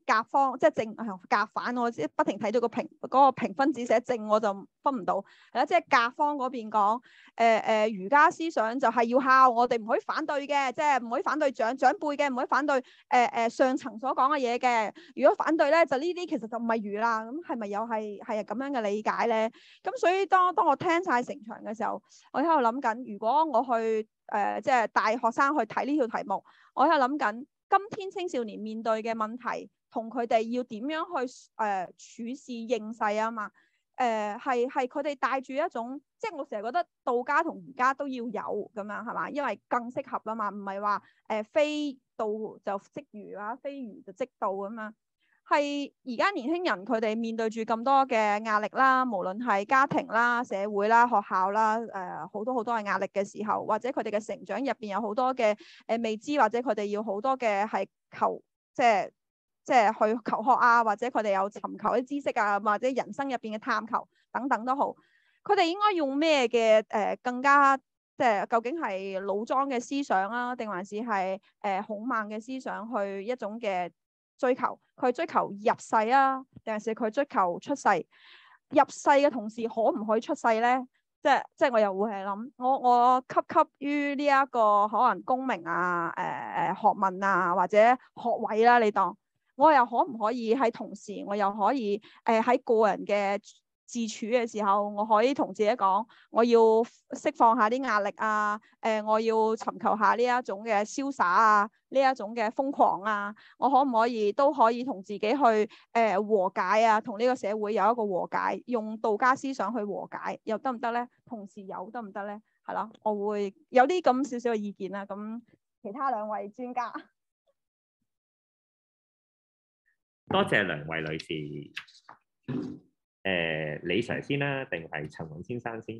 甲方即係正甲反，我即不停睇到個評嗰、嗰個評分只寫正，我就分唔到係啦。即係甲方嗰邊講誒誒儒家思想就係要孝，我哋唔可以反對嘅，即係唔可以反對長長輩嘅，唔可以反對誒誒、呃、上層所講嘅嘢嘅。如果反對咧，就呢啲其實就唔係儒啦。咁係咪又係係咁樣嘅理解咧？咁所以當當我聽晒成場嘅時候，我喺度諗緊，如果我去誒、呃、即係帶學生去睇呢條題目，我喺度諗緊。今天青少年面對嘅問題，同佢哋要點樣去誒、呃、處事應世啊嘛？誒係係佢哋帶住一種，即係我成日覺得道家同儒家都要有咁樣係嘛？因為更適合啊嘛，唔係話誒非道就即儒啊，非儒就即道咁樣。係而家年輕人佢哋面對住咁多嘅壓力啦，無論係家庭啦、社會啦、學校啦，誒、呃、好多好多嘅壓力嘅時候，或者佢哋嘅成長入邊有好多嘅誒、呃、未知，或者佢哋要好多嘅係求即係即係去求學啊，或者佢哋有尋求啲知識啊，或者人生入邊嘅探求等等都好，佢哋應該用咩嘅誒更加即係究竟係老莊嘅思想啊，定還是係誒、呃、孔孟嘅思想去一種嘅追求，佢追求入世啊，定係佢追求出世？入世嘅同時，可唔可以出世咧？即係即係我又會係諗，我我級級於呢一個可能功名啊、誒、呃、誒學問啊或者學位啦，你當我又可唔可以喺同時，我又可以誒喺、呃、個人嘅自處嘅時候，我可以同自己講，我要釋放下啲壓力啊，誒、呃，我要尋求下呢一種嘅瀟灑啊，呢一種嘅瘋狂啊，我可唔可以都可以同自己去誒、呃、和解啊，同呢個社會有一個和解，用道家思想去和解，又得唔得咧？同時有得唔得咧？係咯，我會有啲咁少少嘅意見啦。咁其他兩位專家， 多謝兩位女士。誒、呃，李 Sir 先啦，定係陳雲先生先？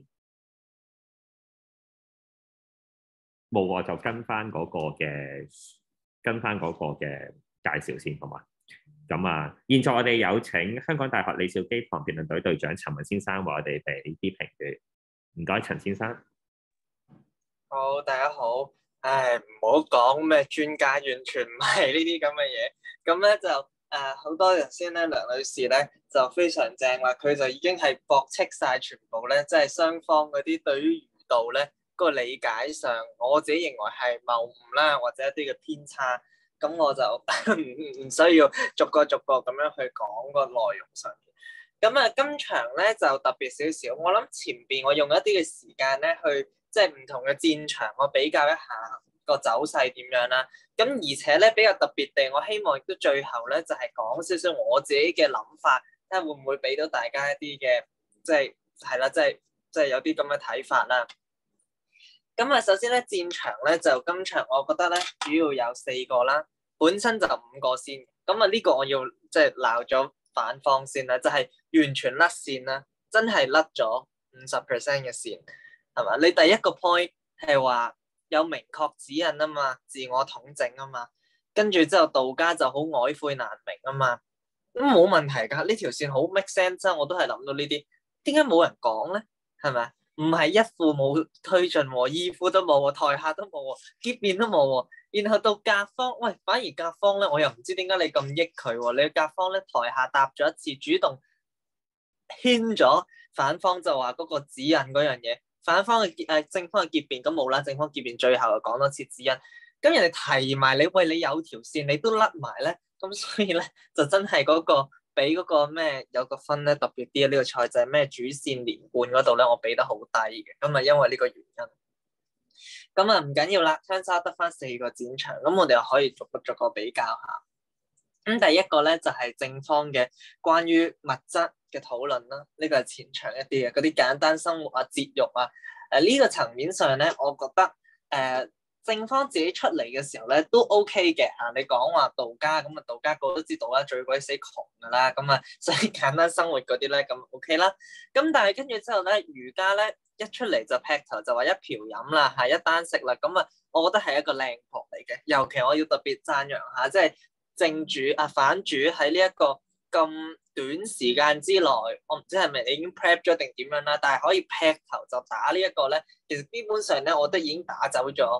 冇，我就跟翻嗰個嘅，跟翻嗰個嘅介紹先，好嘛？咁啊，現在我哋有請香港大學李兆基堂辯論隊隊長陳雲先生為我哋俾啲評語。唔該，陳先生。 好，大家好。唉，唔好講咩專家，完全唔係呢啲咁嘅嘢。咁咧就誒好、呃、多人先咧，梁女士咧就非常正啦，佢就已經係駁斥晒全部咧，即係雙方嗰啲對於儒道咧嗰個理解上，我自己認為係謬誤啦，或者一啲嘅偏差。咁我就唔唔需要逐個逐個咁樣去講個內容上面。咁啊，今場咧就特別少少，我諗前邊我用一啲嘅時間咧去即係唔同嘅戰場，我比較一下個走勢點樣啦。咁而且咧比較特別地，我希望亦都最後咧就係、是、講少少我自己嘅諗法，睇下會唔會俾到大家一啲嘅即係係啦，即係即係有啲咁嘅睇法啦。咁啊，首先咧戰場咧就今場我覺得咧主要有四個啦，本身就五個先。咁啊呢個我要即係鬧咗反方先啦，就係、是、完全甩線啦，真係甩咗五十 percent 嘅線，係嘛？你第一個 point 係話有明確指引啊嘛，自我統整啊嘛，跟住之後道家就好曖晦難明啊嘛，咁冇問題㗎，呢條線好 make sense，我都係諗到呢啲，點解冇人講咧？係咪？唔係一副冇推進喎，二副都冇喎，台下都冇喎，結辯都冇喎。然後到甲方，喂，反而甲方咧，我又唔知點解你咁益佢喎。你甲方咧台下答咗一次，主動牽咗反方就話嗰個指引嗰樣嘢，反方嘅誒正方嘅結辯咁冇啦，正方結辯最後又講多次指引，咁人哋提埋你，喂，你有條線你都甩埋咧，咁所以咧就真係嗰、嗰個。俾嗰個咩有個分咧特別啲啊！呢、呢個賽制咩主線連貫嗰度咧，我俾得好低嘅，咁啊因為呢個原因，咁啊唔緊要啦，相差得翻四個戰場，咁我哋又可以逐個逐個比較下。咁第一個咧就係、是、正方嘅關於物質嘅討論啦，呢、呢個係前場一啲嘅嗰啲簡單生活啊、節育啊，誒、呃、呢、呢個層面上咧，我覺得誒。呃正方自己出嚟嘅時候咧都 OK 嘅嚇，你講話道家咁啊，道家個個都知道啦，最鬼死窮噶啦，咁啊所以簡單生活嗰啲咧咁 OK 啦。咁但係跟住之後咧，儒家咧一出嚟就劈頭就話一瓢飲啦，係一單食啦，咁啊我覺得係一個靚婆嚟嘅。尤其我要特別讚揚下，即係正主啊反主喺呢一個咁短時間之內，我唔知係咪你已經 prep 咗定點樣啦，但係可以劈頭就打呢一個咧，其實基本上咧，我覺得已經打走咗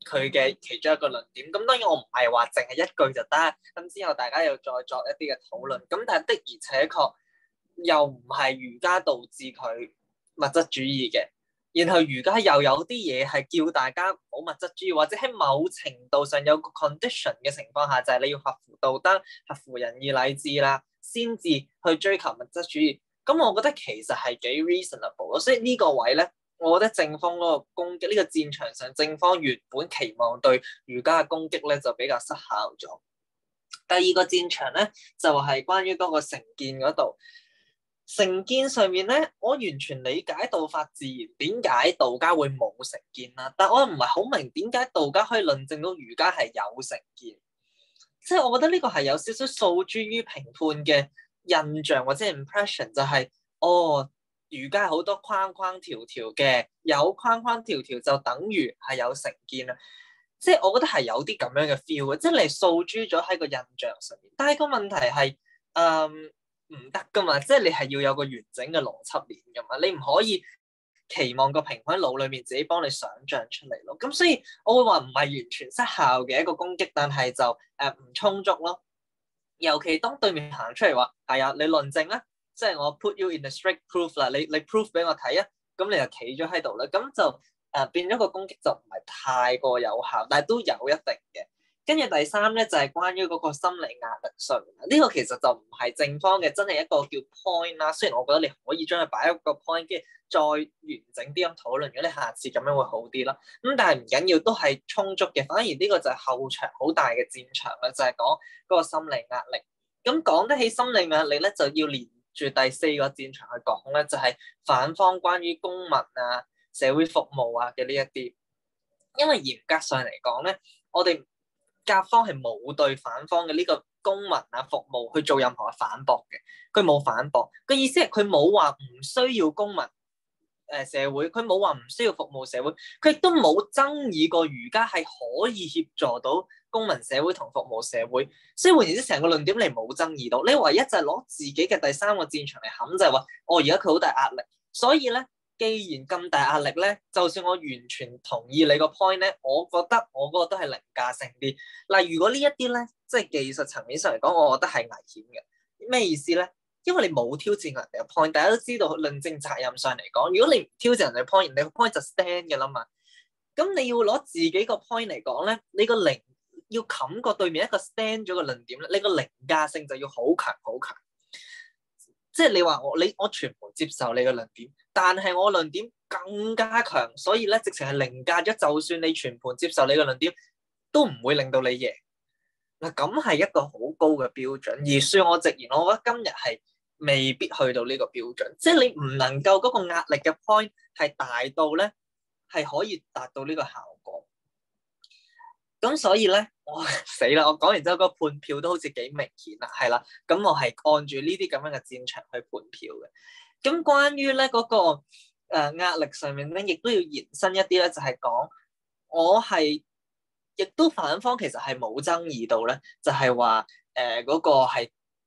佢嘅其中一個論點。咁當然我唔係話淨係一句就得，咁之後大家又再作一啲嘅討論。咁但係的而且確又唔係儒家導致佢物質主義嘅。然後儒家又有啲嘢係叫大家唔好物質主義，或者喺某程度上有個 condition 嘅情況下，就係、是、你要合乎道德、合乎仁義禮智啦，先至去追求物質主義。咁我覺得其實係幾 reasonable 咯。所以呢個位咧，我覺得正方嗰個攻擊，呢、這個戰場上正方原本期望對儒家嘅攻擊咧，就比較失效咗。第二個戰場咧，就係、是、關於嗰個成見嗰度。成見上面咧，我完全理解道法自然，點解道家會冇成見啦？但我又唔係好明點解道家可以論證到儒家係有成見，即係我覺得呢個係有少少訴諸於評判嘅印象或者 impression， 就係、是、哦，儒家係好多框框條條嘅，有框框條條就等於係有成見啦。即係我覺得係有啲咁樣嘅 feel 嘅，即係你訴諸咗喺個印象上面，但係個問題係，嗯。唔得噶嘛，即係你係要有個完整嘅邏輯鏈噶嘛，你唔可以期望個評判喺腦裏面自己幫你想像出嚟咯。咁所以我會話唔係完全失效嘅一個攻擊，但係就誒唔、呃、充足咯。尤其當對面行出嚟話係啊，你論證啦，即係我 put you in the strict proof 啦，你你 proof 俾我睇啊，咁你就企咗喺度啦，咁就誒、呃、變咗個攻擊就唔係太過有效，但係都有一定嘅。跟住第三咧就係、是、關於嗰個心理壓力上，呢、這個其實就唔係正方嘅，真係一個叫 point 啦。雖然我覺得你可以將佢擺喺個 point，跟住再完整啲咁討論，如果你下次咁樣會好啲啦。咁但係唔緊要，都係充足嘅。反而呢個就係後場好大嘅戰場啦，就係、是、講嗰個心理壓力。咁講得起心理壓力咧，就要連住第四個戰場去講咧，就係、是、反方關於公民啊、社會服務啊嘅呢一啲。因為嚴格上嚟講咧，我哋甲方係冇對反方嘅呢個公民啊服務去做任何嘅反駁嘅，佢冇反駁，個意思係佢冇話唔需要公民誒、呃、社會，佢冇話唔需要服務社會，佢亦都冇爭議過儒家係可以協助到公民社會同服務社會，所以換言之，成個論點你冇爭議到，你唯一就係攞自己嘅第三個戰場嚟冚，就係話哦而家佢好大壓力，所以咧。既然咁大壓力咧，就算我完全同意你個 point 咧，我覺得我嗰個都係凌駕性啲。嗱，如果呢一啲咧，即係技術層面上嚟講，我覺得係危險嘅。咩意思咧？因為你冇挑戰人哋嘅 point，大家都知道論證責任上嚟講，如果你唔挑戰人哋 point，人哋個 point 就 stand 嘅啦嘛。咁你要攞自己個 point 嚟講咧，你個凌要冚過對面一個 stand 咗嘅論點咧，你個凌駕性就要好強好強。即係你話我你我全盤接受你嘅論點，但係我論點更加強，所以咧直情係凌駕咗。就算你全盤接受你嘅論點，都唔會令到你贏。嗱，咁係一個好高嘅標準，而恕我直言，我覺得今日係未必去到呢個標準。即係你唔能夠嗰個壓力嘅 point 係大到咧係可以達到呢個效果。咁所以咧，我死啦！我講完之後，個判票都好似幾明顯啦，係啦。咁我係按住呢啲咁樣嘅戰場去判票嘅。咁關於咧嗰個誒、呃、壓力上面咧，亦都要延伸一啲咧，就係、是、講我係亦都反方其實係冇爭議到咧，就係話誒嗰個係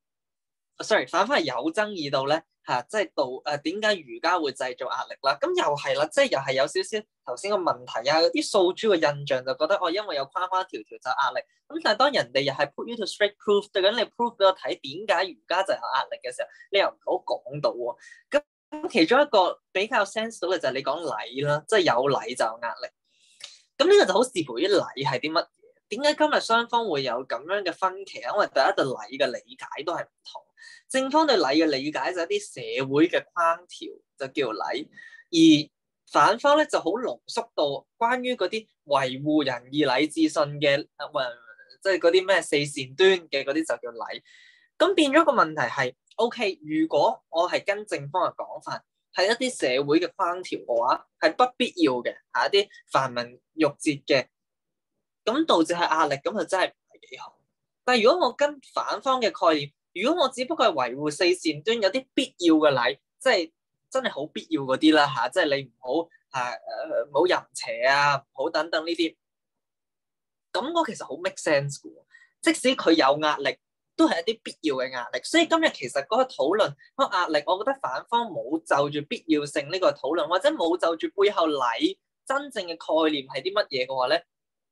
sorry 反方係有爭議到咧嚇，即係道誒點解儒家會製造壓力啦？咁又係啦，即係又係有少少頭先個問題啊，有啲訴諸嘅印象就覺得哦，因為有框框條條就壓力。咁但係當人哋又係 put you to straight proof， 對緊你 proof 俾我睇點解儒家就有壓力嘅時候，你又唔好講到喎。咁咁其中一個比較 sense 到嘅就係你講禮啦，即係有禮就有壓力。咁呢個就好視乎於禮係啲乜嘢。點解今日雙方會有咁樣嘅分歧啊？因為第一對禮嘅理解都係唔同。正方對禮嘅理解就係一啲社會嘅框條就叫禮，而反方咧就好濃縮到關於嗰啲維護仁義禮智信嘅，即係嗰啲咩四善端嘅嗰啲就叫禮。咁變咗個問題係 ，OK， 如果我係跟正方嘅講法，係一啲社會嘅框條嘅話，係不必要嘅，係一啲繁文縟節嘅，咁導致係壓力，咁就真係唔係幾好。但係如果我跟反方嘅概念，如果我只不過係維護四善端，有啲必要嘅禮，即係真係好必要嗰啲啦嚇，即係你唔好嚇誒唔好淫邪啊，唔好等等呢啲，咁我其實好 make sense 嘅。即使佢有壓力，都係一啲必要嘅壓力。所以今日其實嗰個討論嗰個壓力，我覺得反方冇就住必要性呢個討論，或者冇就住背後禮真正嘅概念係啲乜嘢嘅話咧，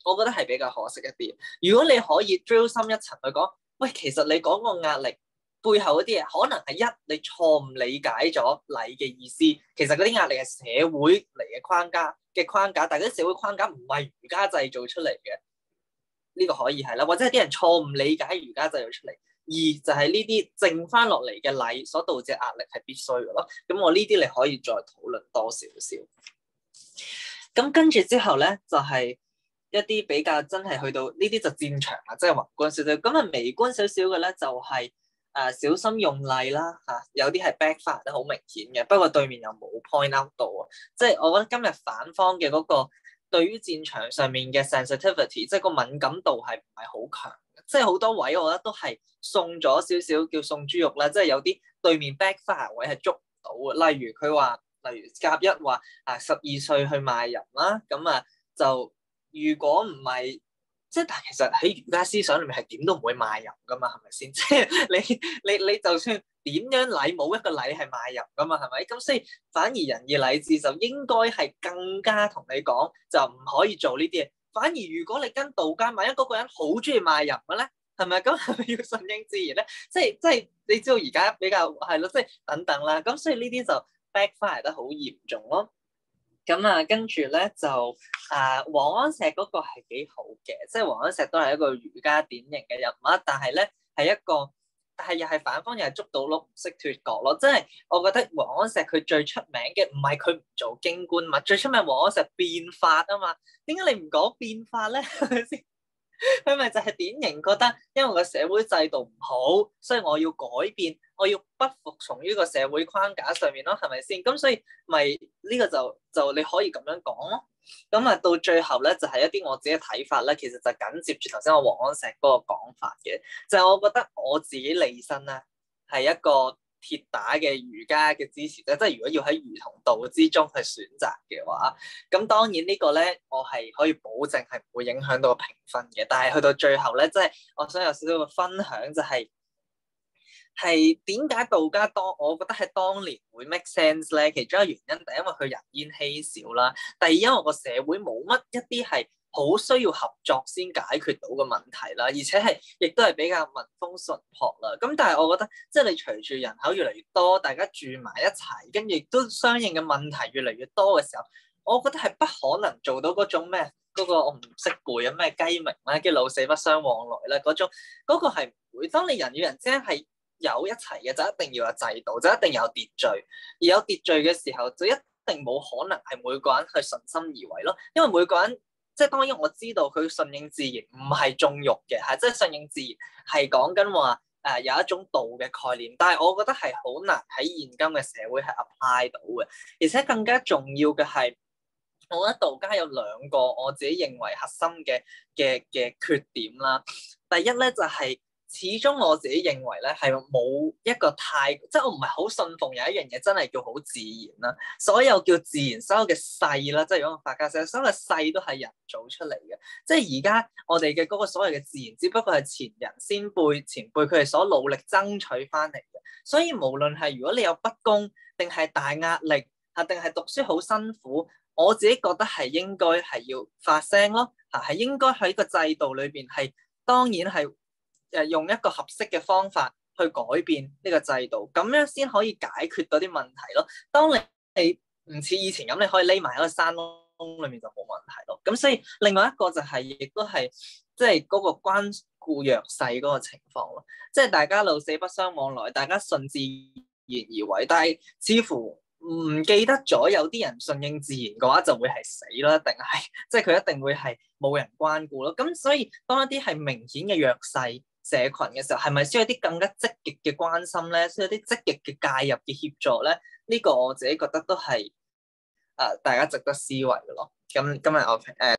我覺得係比較可惜一啲。如果你可以 drill 深一層去講，喂，其實你講個壓力背後嗰啲嘢，可能係一你錯誤理解咗禮嘅意思，其實嗰啲壓力係社會嚟嘅框架嘅框架，但係嗰啲社會框架唔係儒家製造出嚟嘅，呢、這個可以係啦，或者係啲人錯誤理解儒家製造出嚟。二就係呢啲剩翻落嚟嘅禮所導致壓力係必須嘅咯。咁我呢啲你可以再討論多少少。咁跟住之後咧，就係、是、一啲比較真係去到呢啲就戰場啦，即係宏觀少少。咁啊微觀少少嘅咧，就係、是、誒、呃、小心用禮啦嚇，有啲係 backfire 得好明顯嘅。不過對面又冇 point out 到啊，即係我覺得今日反方嘅嗰個對於戰場上面嘅 sensitivity，即係個敏感度係唔係好強。即係好多位，我覺得都係送咗少少叫送豬肉啦。即係有啲對面 backfire 位係捉唔到嘅。例如佢話，例如甲一話啊，十二歲去賣淫啦，咁啊就如果唔係，即係但係其實喺儒家思想裏面係點都唔會賣淫噶嘛，係咪先？即係你你你就算點樣禮，冇一個禮係賣淫噶嘛，係咪？咁所以反而仁義禮智就應該係更加同你講，就唔可以做呢啲嘢。反而如果你跟道家，萬一嗰個人好中意賣淫嘅咧，係咪咁係咪要順應自然咧？即係即係你知道而家比較係咯，即係等等啦。咁所以呢啲就 backfire 得好嚴重咯。咁啊，跟住咧就啊，王安石嗰個係幾好嘅，即係王安石都係一個儒家典型嘅人物，但係咧係一個。但係又係反方，又係捉到鹿唔識脫角咯。即係我覺得王安石佢最出名嘅唔係佢唔做京官嘛，最出名王安石變法啊嘛。點解你唔講變法咧？係咪先？佢咪就係典型覺得，因為個社會制度唔好，所以我要改變，我要不服從於個社會框架上面咯，係咪先？咁所以咪呢個就就你可以咁樣講咯。咁啊，到最後咧就係、是、一啲我自己嘅睇法咧，其實就緊接住頭先我王安石嗰個講法嘅，就係、是、我覺得我自己利身咧係一個鐵打嘅儒家嘅支持者，即係如果要喺儒同道之中去選擇嘅話，咁當然個呢個咧我係可以保證係唔會影響到個評分嘅，但係去到最後咧，即係我想有少少嘅分享就係、是。係點解道家當我覺得喺當年會 make sense 咧？其中一個原因，第一因為佢人煙稀少啦，第二因為個社會冇乜一啲係好需要合作先解決到嘅問題啦，而且係亦都係比較民風淳樸啦。咁但係我覺得，即係你隨住人口越嚟越多，大家住埋一齊，跟住亦都相應嘅問題越嚟越多嘅時候，我覺得係不可能做到嗰種咩嗰、嗰個我唔識背啊咩雞鳴啦，跟住老死不相往來啦嗰種，嗰、嗰個係唔會。當你人與人之間係有一齊嘅，就一定要有制度，就一定有秩序。而有秩序嘅時候，就一定冇可能係每個人去順心而為咯。因為每個人，即係當然我知道佢順應自然唔係縱欲嘅，係即係順應自然係講緊話誒有一種道嘅概念。但係我覺得係好難喺現今嘅社會係 apply 到嘅。而且更加重要嘅係，我覺得道家有兩個我自己認為核心嘅嘅嘅缺點啦。第一咧就係、是。始終我自己認為咧，係冇一個太，即係我唔係好信奉有一樣嘢真係叫好自然啦。所有叫自然，所有嘅勢啦，即係如果法家寫，所有嘅勢都係人造出嚟嘅。即係而家我哋嘅嗰個所謂嘅自然，只不過係前人先輩前輩佢哋所努力爭取翻嚟嘅。所以無論係如果你有不公，定係大壓力，嚇定係讀書好辛苦，我自己覺得係應該係要發聲咯，嚇係應該喺個制度裏邊係當然係。誒用一個合適嘅方法去改變呢個制度，咁樣先可以解決到啲問題咯。當你你唔似以前咁，你可以匿埋喺個山窿裏面就冇問題咯。咁所以另外一個就係、是，亦都係即係嗰個關顧弱勢嗰個情況咯。即係大家老死不相往來，大家順自然而為，但係似乎唔記得咗有啲人順應自然嘅話就會係死啦，定係即係佢一定會係冇人關顧咯。咁所以當一啲係明顯嘅弱勢社群嘅時候，係咪需要啲更加積極嘅關心咧？需要啲積極嘅介入嘅協助咧？呢、這個我自己覺得都係誒、呃、大家值得思維嘅咯。咁今日我誒、呃、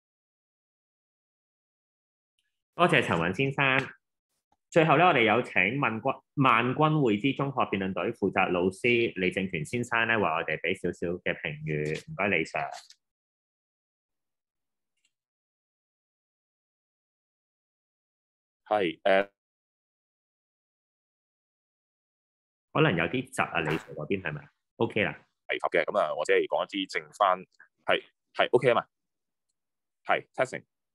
多謝陳雲先生。最後咧，我哋有請萬軍萬軍匯知中學辯論隊負責老師李正權先生咧，為我哋俾少少嘅評語。唔該，李 Sir。 係誒，呃、 可能有啲窒啊，李 Sir 嗰邊係咪 ？OK 啦， 提及嘅咁啊，我只係講一啲剩翻，係係 OK 啊嘛，係 testing。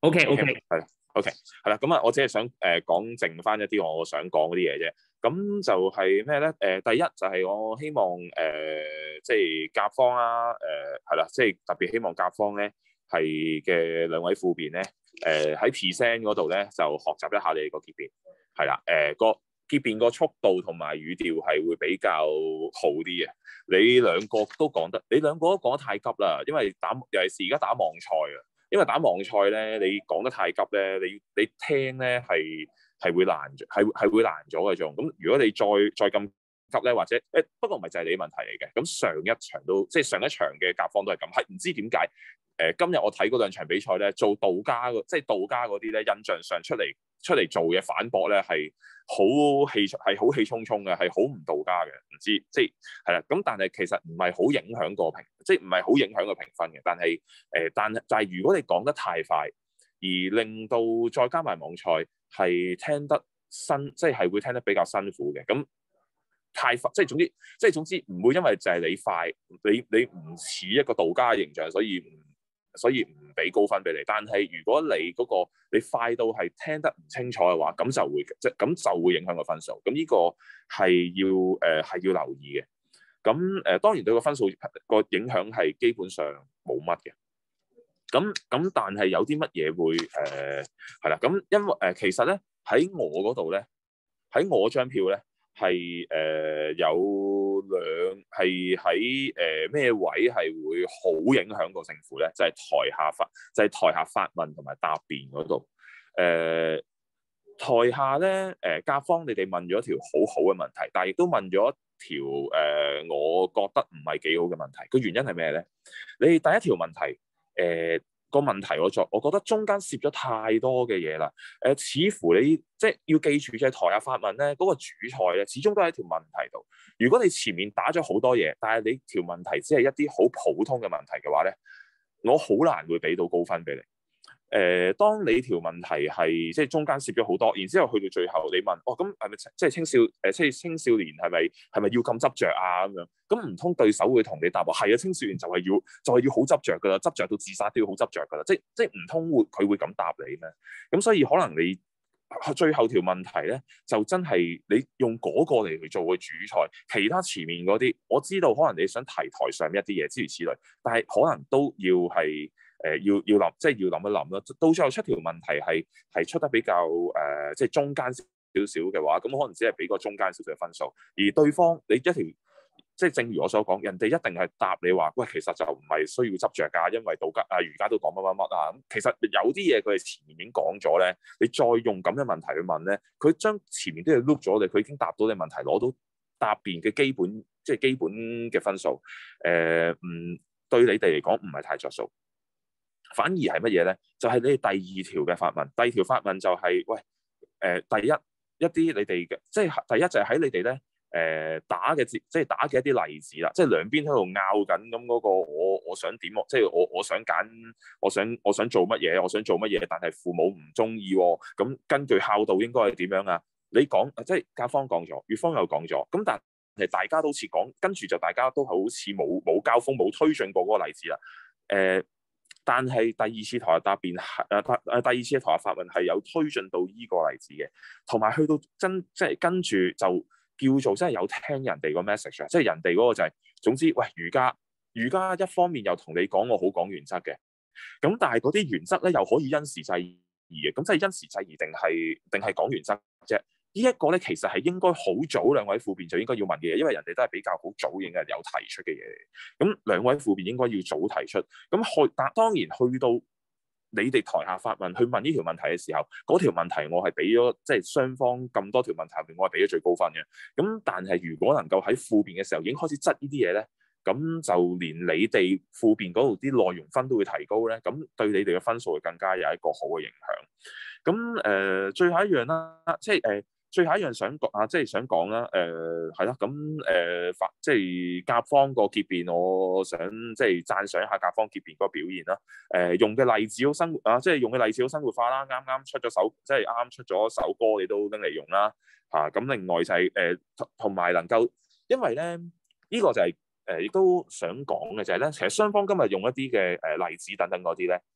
OK OK， 係啦 OK 係啦，咁啊，我只係想誒、呃、講剩翻一啲我想講嗰啲嘢啫。咁就係咩咧？誒、呃，第一就係我希望誒、呃，即係甲方啦，誒係啦，即係特別希望甲方咧係嘅兩位副辯咧，誒、呃、喺 present 嗰度咧就學習一下你哋個結辯，係啦，誒、呃、個結辯個速度同埋語調係會比較好啲嘅。你兩個都講得，你兩個都講得太急啦，因為打尤其是而家打網賽啊。因為打網賽咧，你講得太急咧，你你聽咧係係會難咗，係係會難咗嘅仲。咁如果你再再咁急咧，或者誒不過唔係就係你問題嚟嘅。咁上一場都即係上一場嘅甲方都係咁，係唔知點解誒今日我睇嗰兩場比賽咧，做道家即係道家嗰啲咧，印象上出嚟出嚟做嘢反駁咧係好氣係好氣沖沖嘅，係好唔道家嘅，唔知即係係啦。咁但係其實唔係好影響個評，即係唔係好影響個評分嘅。但係誒、呃，但係但係如果你講得太快，而令到再加埋網賽係聽得辛，即係係會聽得比較辛苦嘅。咁太快，即係總之，即係總之唔會因為就係你快，你你唔似一個道家嘅形象，所以唔。所以唔俾高分俾你，但係如果你嗰、那個你快到係聽得唔清楚嘅話，咁就會即係咁就會影響個分數。咁呢個係要誒係、呃、要留意嘅。咁誒、呃、當然對個分數個影響係基本上冇乜嘅。咁咁但係有啲乜嘢會誒係啦。咁、呃、因為誒、呃、其實咧喺我嗰度咧，喺我張票咧係誒有。兩係喺誒咩位係會好影響個勝負咧？就係、是、台下發，就係、是、台下發問同埋答辯嗰度。誒、呃、台下咧誒、呃、甲方，你哋問咗條好好嘅問題，但係亦都問咗一條誒、呃，我覺得唔係幾好嘅問題。個原因係咩咧？你第一條問題誒。呃個問題我作，我覺得中間涉咗太多嘅嘢啦。誒、呃，似乎你即係要記住，就係台下發問咧，嗰、那個主菜咧，始終都喺條問題度。如果你前面打咗好多嘢，但係你條問題只係一啲好普通嘅問題嘅話咧，我好難會俾到高分俾你。誒、呃，當你條問題係即係中間攝咗好多，然之後去到最後你問，哦咁係咪即係青少誒即係青少年係咪係咪要咁執着啊咁樣？咁唔通對手會同你答話係啊？青少年就係要就係、是、要好執着㗎啦，執着到自殺都要好執着㗎啦，即即係唔通會佢會咁答你咩？咁所以可能你最後條問題咧，就真係你用嗰個嚟去做個主菜，其他前面嗰啲我知道可能你想提台上一啲嘢諸如此類，但係可能都要係。誒、呃、要要諗，即係要諗一諗咯。到最後出條問題係係出得比較誒、呃，即係中間少少嘅話，咁可能只係俾個中間少少嘅分數。而對方你一條，即係正如我所講，人哋一定係答你話，喂，其實就唔係需要執着㗎，因為道家啊、儒家都講乜乜乜啊。咁其實有啲嘢佢哋前面已經講咗咧，你再用咁嘅問題去問咧，佢將前面啲嘢碌咗你，佢已經答到你問題，攞到答辯嘅基本即係基本嘅分數。誒、呃，唔對你哋嚟講唔係太着數。反而係乜嘢咧？就係、是、你哋第二條嘅發問，第二條發問就係、是、喂誒、呃，第一一啲你哋嘅，即係第一就係喺你哋咧誒打嘅，即係打嘅一啲例子啦，即係兩邊喺度拗緊咁嗰個我我想點，即係我我想揀，我想我想做乜嘢，我想做乜嘢，但係父母唔中意喎，咁根據孝道應該係點樣啊？你講即係甲方講咗，乙方又講咗，咁但係大家都好似講，跟住就大家都好似冇冇交鋒，冇推進過嗰個例子啦，誒、呃。但係第二次台下答辯係誒誒第二次嘅台下發問係有推進到依個例子嘅，同埋去到真即係跟住就叫做真係有聽人哋個 message 啊，即係人哋嗰個就係、是、總之喂儒家儒家一方面又同你講我好講原則嘅，咁但係嗰啲原則咧又可以因時制宜嘅，咁即係因時制宜定係定係講原則啫？呢一個咧其實係應該好早兩位副辯就應該要問嘅嘢，因為人哋都係比較好早應該有提出嘅嘢。咁兩位副辯應該要早提出。咁去但當然去到你哋台下發問去問呢條問題嘅時候，嗰條問題我係俾咗即係雙方咁多條問題入邊，我係俾咗最高分嘅。咁但係如果能夠喺副辯嘅時候已經開始質呢啲嘢咧，咁就連你哋副辯嗰度啲內容分都會提高咧，咁對你哋嘅分數會更加有一個好嘅影響。咁誒、呃，最後一樣啦，即係誒。呃最後一樣想講啊，即係想講啦，誒係啦，咁誒發即係甲方個結辯，我想即係讚賞一下甲方結辯嗰個表現啦。誒、呃、用嘅例子好生活啊，即係用嘅例子好生活化啦。啱啱出咗首，即係啱啱出咗首歌，你都拎嚟用啦。嚇、啊、咁另外就係誒同埋能夠，因為咧呢、呢個就係誒亦都想講嘅就係咧，其實雙方今日用一啲嘅誒例子等等嗰啲咧。誒、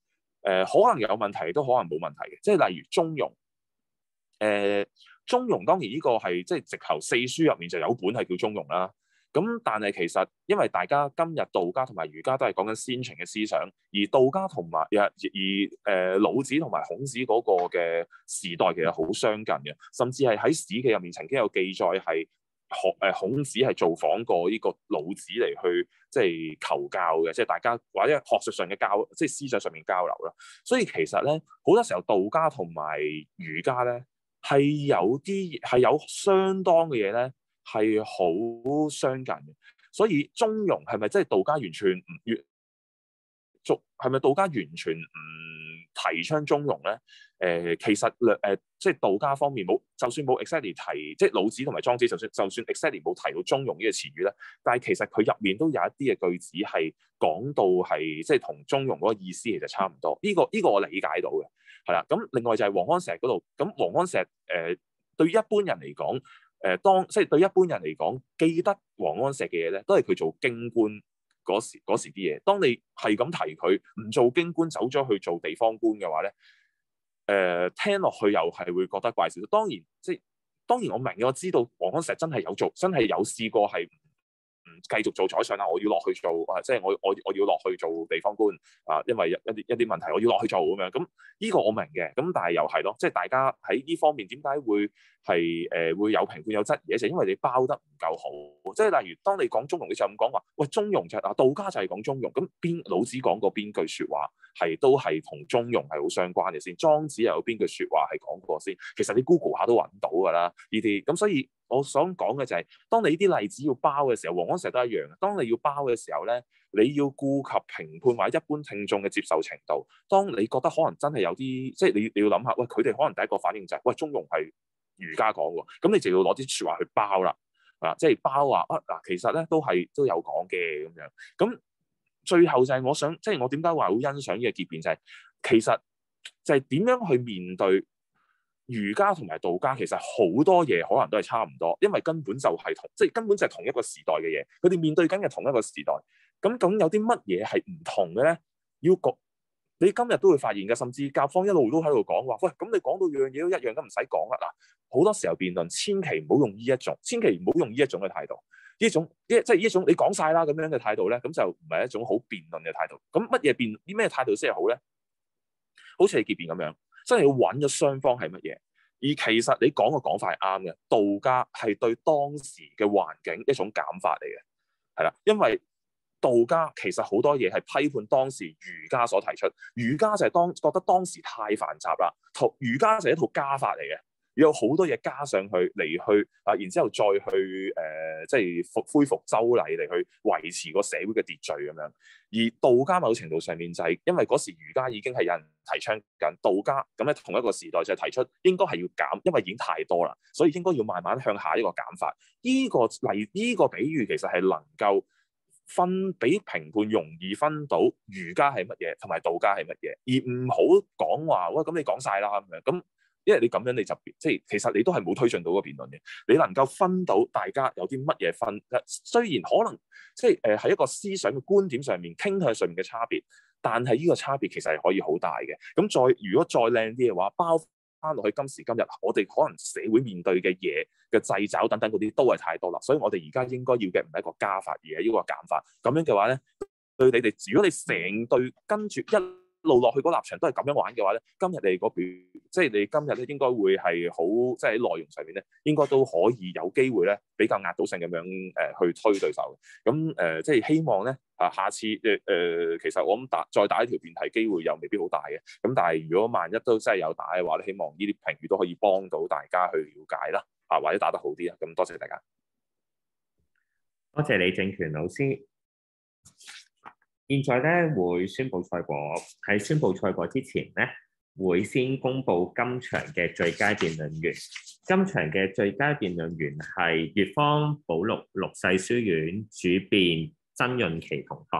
呃、可能有問題，都可能冇問題嘅。即係例如中庸，誒、呃、中庸當然呢個係即係直頭四書入面就有本係叫中庸啦。咁但係其實因為大家今日道家同埋儒家都係講緊先秦嘅思想，而道家同埋而而誒、呃、老子同埋孔子嗰個嘅時代其實好相近嘅，甚至係喺史記入面曾經有記載係學誒孔子係造訪過呢個老子嚟去即係求教嘅，即係大家或者學術上嘅交，即係思想上面交流啦。所以其實咧好多時候道家同埋儒家咧係有啲係有相當嘅嘢咧。係好相近嘅，所以中庸係咪真係道家完全唔越俗？係咪道家完全唔提倡中庸咧？誒、呃，其實誒、呃，即係道家方面冇，就算冇 exactly 提，即係老子同埋莊子，就算就算 exactly 冇提到中庸呢個詞語咧，但係其實佢入面都有一啲嘅句子係講到係即係同中庸嗰個意思其實差唔多。呢、這個呢、這個我理解到嘅，係啦。咁另外就係王安石嗰度，咁王安石誒、呃、對於一般人嚟講。誒、呃，當即係對一般人嚟講，記得王安石嘅嘢咧，都係佢做京官嗰時嗰時啲嘢。當你係咁提佢唔做京官，走咗去做地方官嘅話咧，誒、呃，聽落去又係會覺得怪少少。當然，即係當然我明嘅，我知道王安石真係有做，真係有試過係唔繼續做宰相啦。我要落去做啊，即係我我我要落去做地方官啊，因為一啲一啲問題，我要落去做咁樣。咁呢個我明嘅，咁但係又係咯，即係大家喺呢方面點解會？係誒、呃、會有評判有質疑嘅，就因為你包得唔夠好。即係例如，當你講中庸，你就咁講話，喂，中庸就係、是、啊，道家就係講中庸。咁邊老子講過邊句説話係都係同中庸係好相關嘅先？莊子又有邊句説話係講過先？其實你 Google 下都揾到㗎啦，呢啲。咁所以我想講嘅就係、是，當你呢啲例子要包嘅時候，王安石都一樣。當你要包嘅時候咧，你要顧及評判或者一般聽眾嘅接受程度。當你覺得可能真係有啲，即係你你要諗下，喂，佢哋可能第一個反應就係、是，喂，中庸係儒家講喎，咁你就要攞啲説話去包啦，啊，即係包話啊嗱，其實咧都係都有講嘅咁樣。咁最後就係我想，即係我點解話好欣賞呢個結辯，就係其實就係點樣去面對儒家同埋道家，其實好多嘢可能都係差唔多，因為根本就係同，即係根本就係同一個時代嘅嘢，佢哋面對緊嘅同一個時代。咁咁有啲乜嘢係唔同嘅咧？要講。你今日都會發現嘅，甚至甲方一路都喺度講話，喂，咁你講到樣嘢都一樣，咁唔使講啦。嗱，好多時候辯論，千祈唔好用呢一種，千祈唔好用呢一種嘅態度，呢種即係呢一種你講晒啦咁樣嘅態度咧，咁就唔係一種好辯論嘅態度。咁乜嘢辯啲咩態度先係好咧？好似係結辯咁樣，真係要揾咗雙方係乜嘢。而其實你講嘅講法係啱嘅，道家係對當時嘅環境一種減法嚟嘅，係啦，因為道家其實好多嘢係批判當時儒家所提出，儒家就係當覺得當時太繁雜啦，儒家就係一套家法嚟嘅，有好多嘢加上去嚟去啊，然之後再去誒、呃，即係復恢復周禮嚟去維持個社會嘅秩序咁樣。而道家某程度上面就係、是、因為嗰時儒家已經係有人提倡緊，道家咁喺同一個時代就係提出應該係要減，因為已經太多啦，所以應該要慢慢向下一個減法。呢、這個例呢、這個比喻其實係能夠分俾評判容易分到儒家係乜嘢同埋道家係乜嘢，而唔好講話喂，咁你講晒啦咁樣，咁因為你咁樣你就即係其實你都係冇推進到個辯論嘅。你能夠分到大家有啲乜嘢分，雖然可能即係誒喺一個思想嘅觀點上面傾向上面嘅差別，但係呢個差別其實係可以好大嘅。咁再如果再靚啲嘅話，包翻落去今時今日，我哋可能社會面對嘅嘢嘅掣肘等等嗰啲都係太多啦，所以我哋而家應該要嘅唔係一個加法，而係呢個減法。咁樣嘅話咧，對你哋，如果你成隊跟住一路落去嗰立場都係咁樣玩嘅話咧，今日你嗰邊即係你今日咧應該會係好，即係喺內容上面咧，應該都可以有機會咧比較壓倒性咁樣誒、呃、去推對手。咁誒、呃、即係希望咧啊，下次誒誒、呃，其實我諗打再打一條辯題機會又未必好大嘅。咁但係如果萬一都真係有打嘅話咧，希望呢啲評語都可以幫到大家去了解啦，啊或者打得好啲啊。咁多謝大家， 多謝李正權老師。現在咧會宣布賽果，喺宣布賽果之前咧，會先公布今場嘅最佳辯論員。今場嘅最佳辯論員係粵方保祿六世書院主辯曾潤琪同學。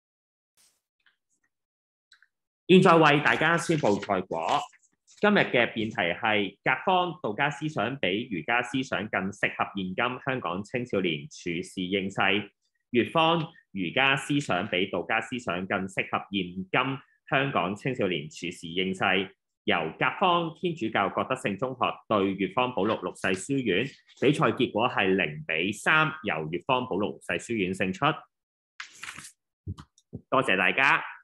現在為大家宣布賽果。今日嘅辯題係甲方道家思想比儒家思想更適合現今香港青少年處事應勢。粵方儒家思想比道家思想更適合現今香港青少年處事應勢，由甲方天主教覺德聖中學對粵方保祿六世書院，比賽結果係零比三，由粵方保祿六世書院勝出。多謝大家。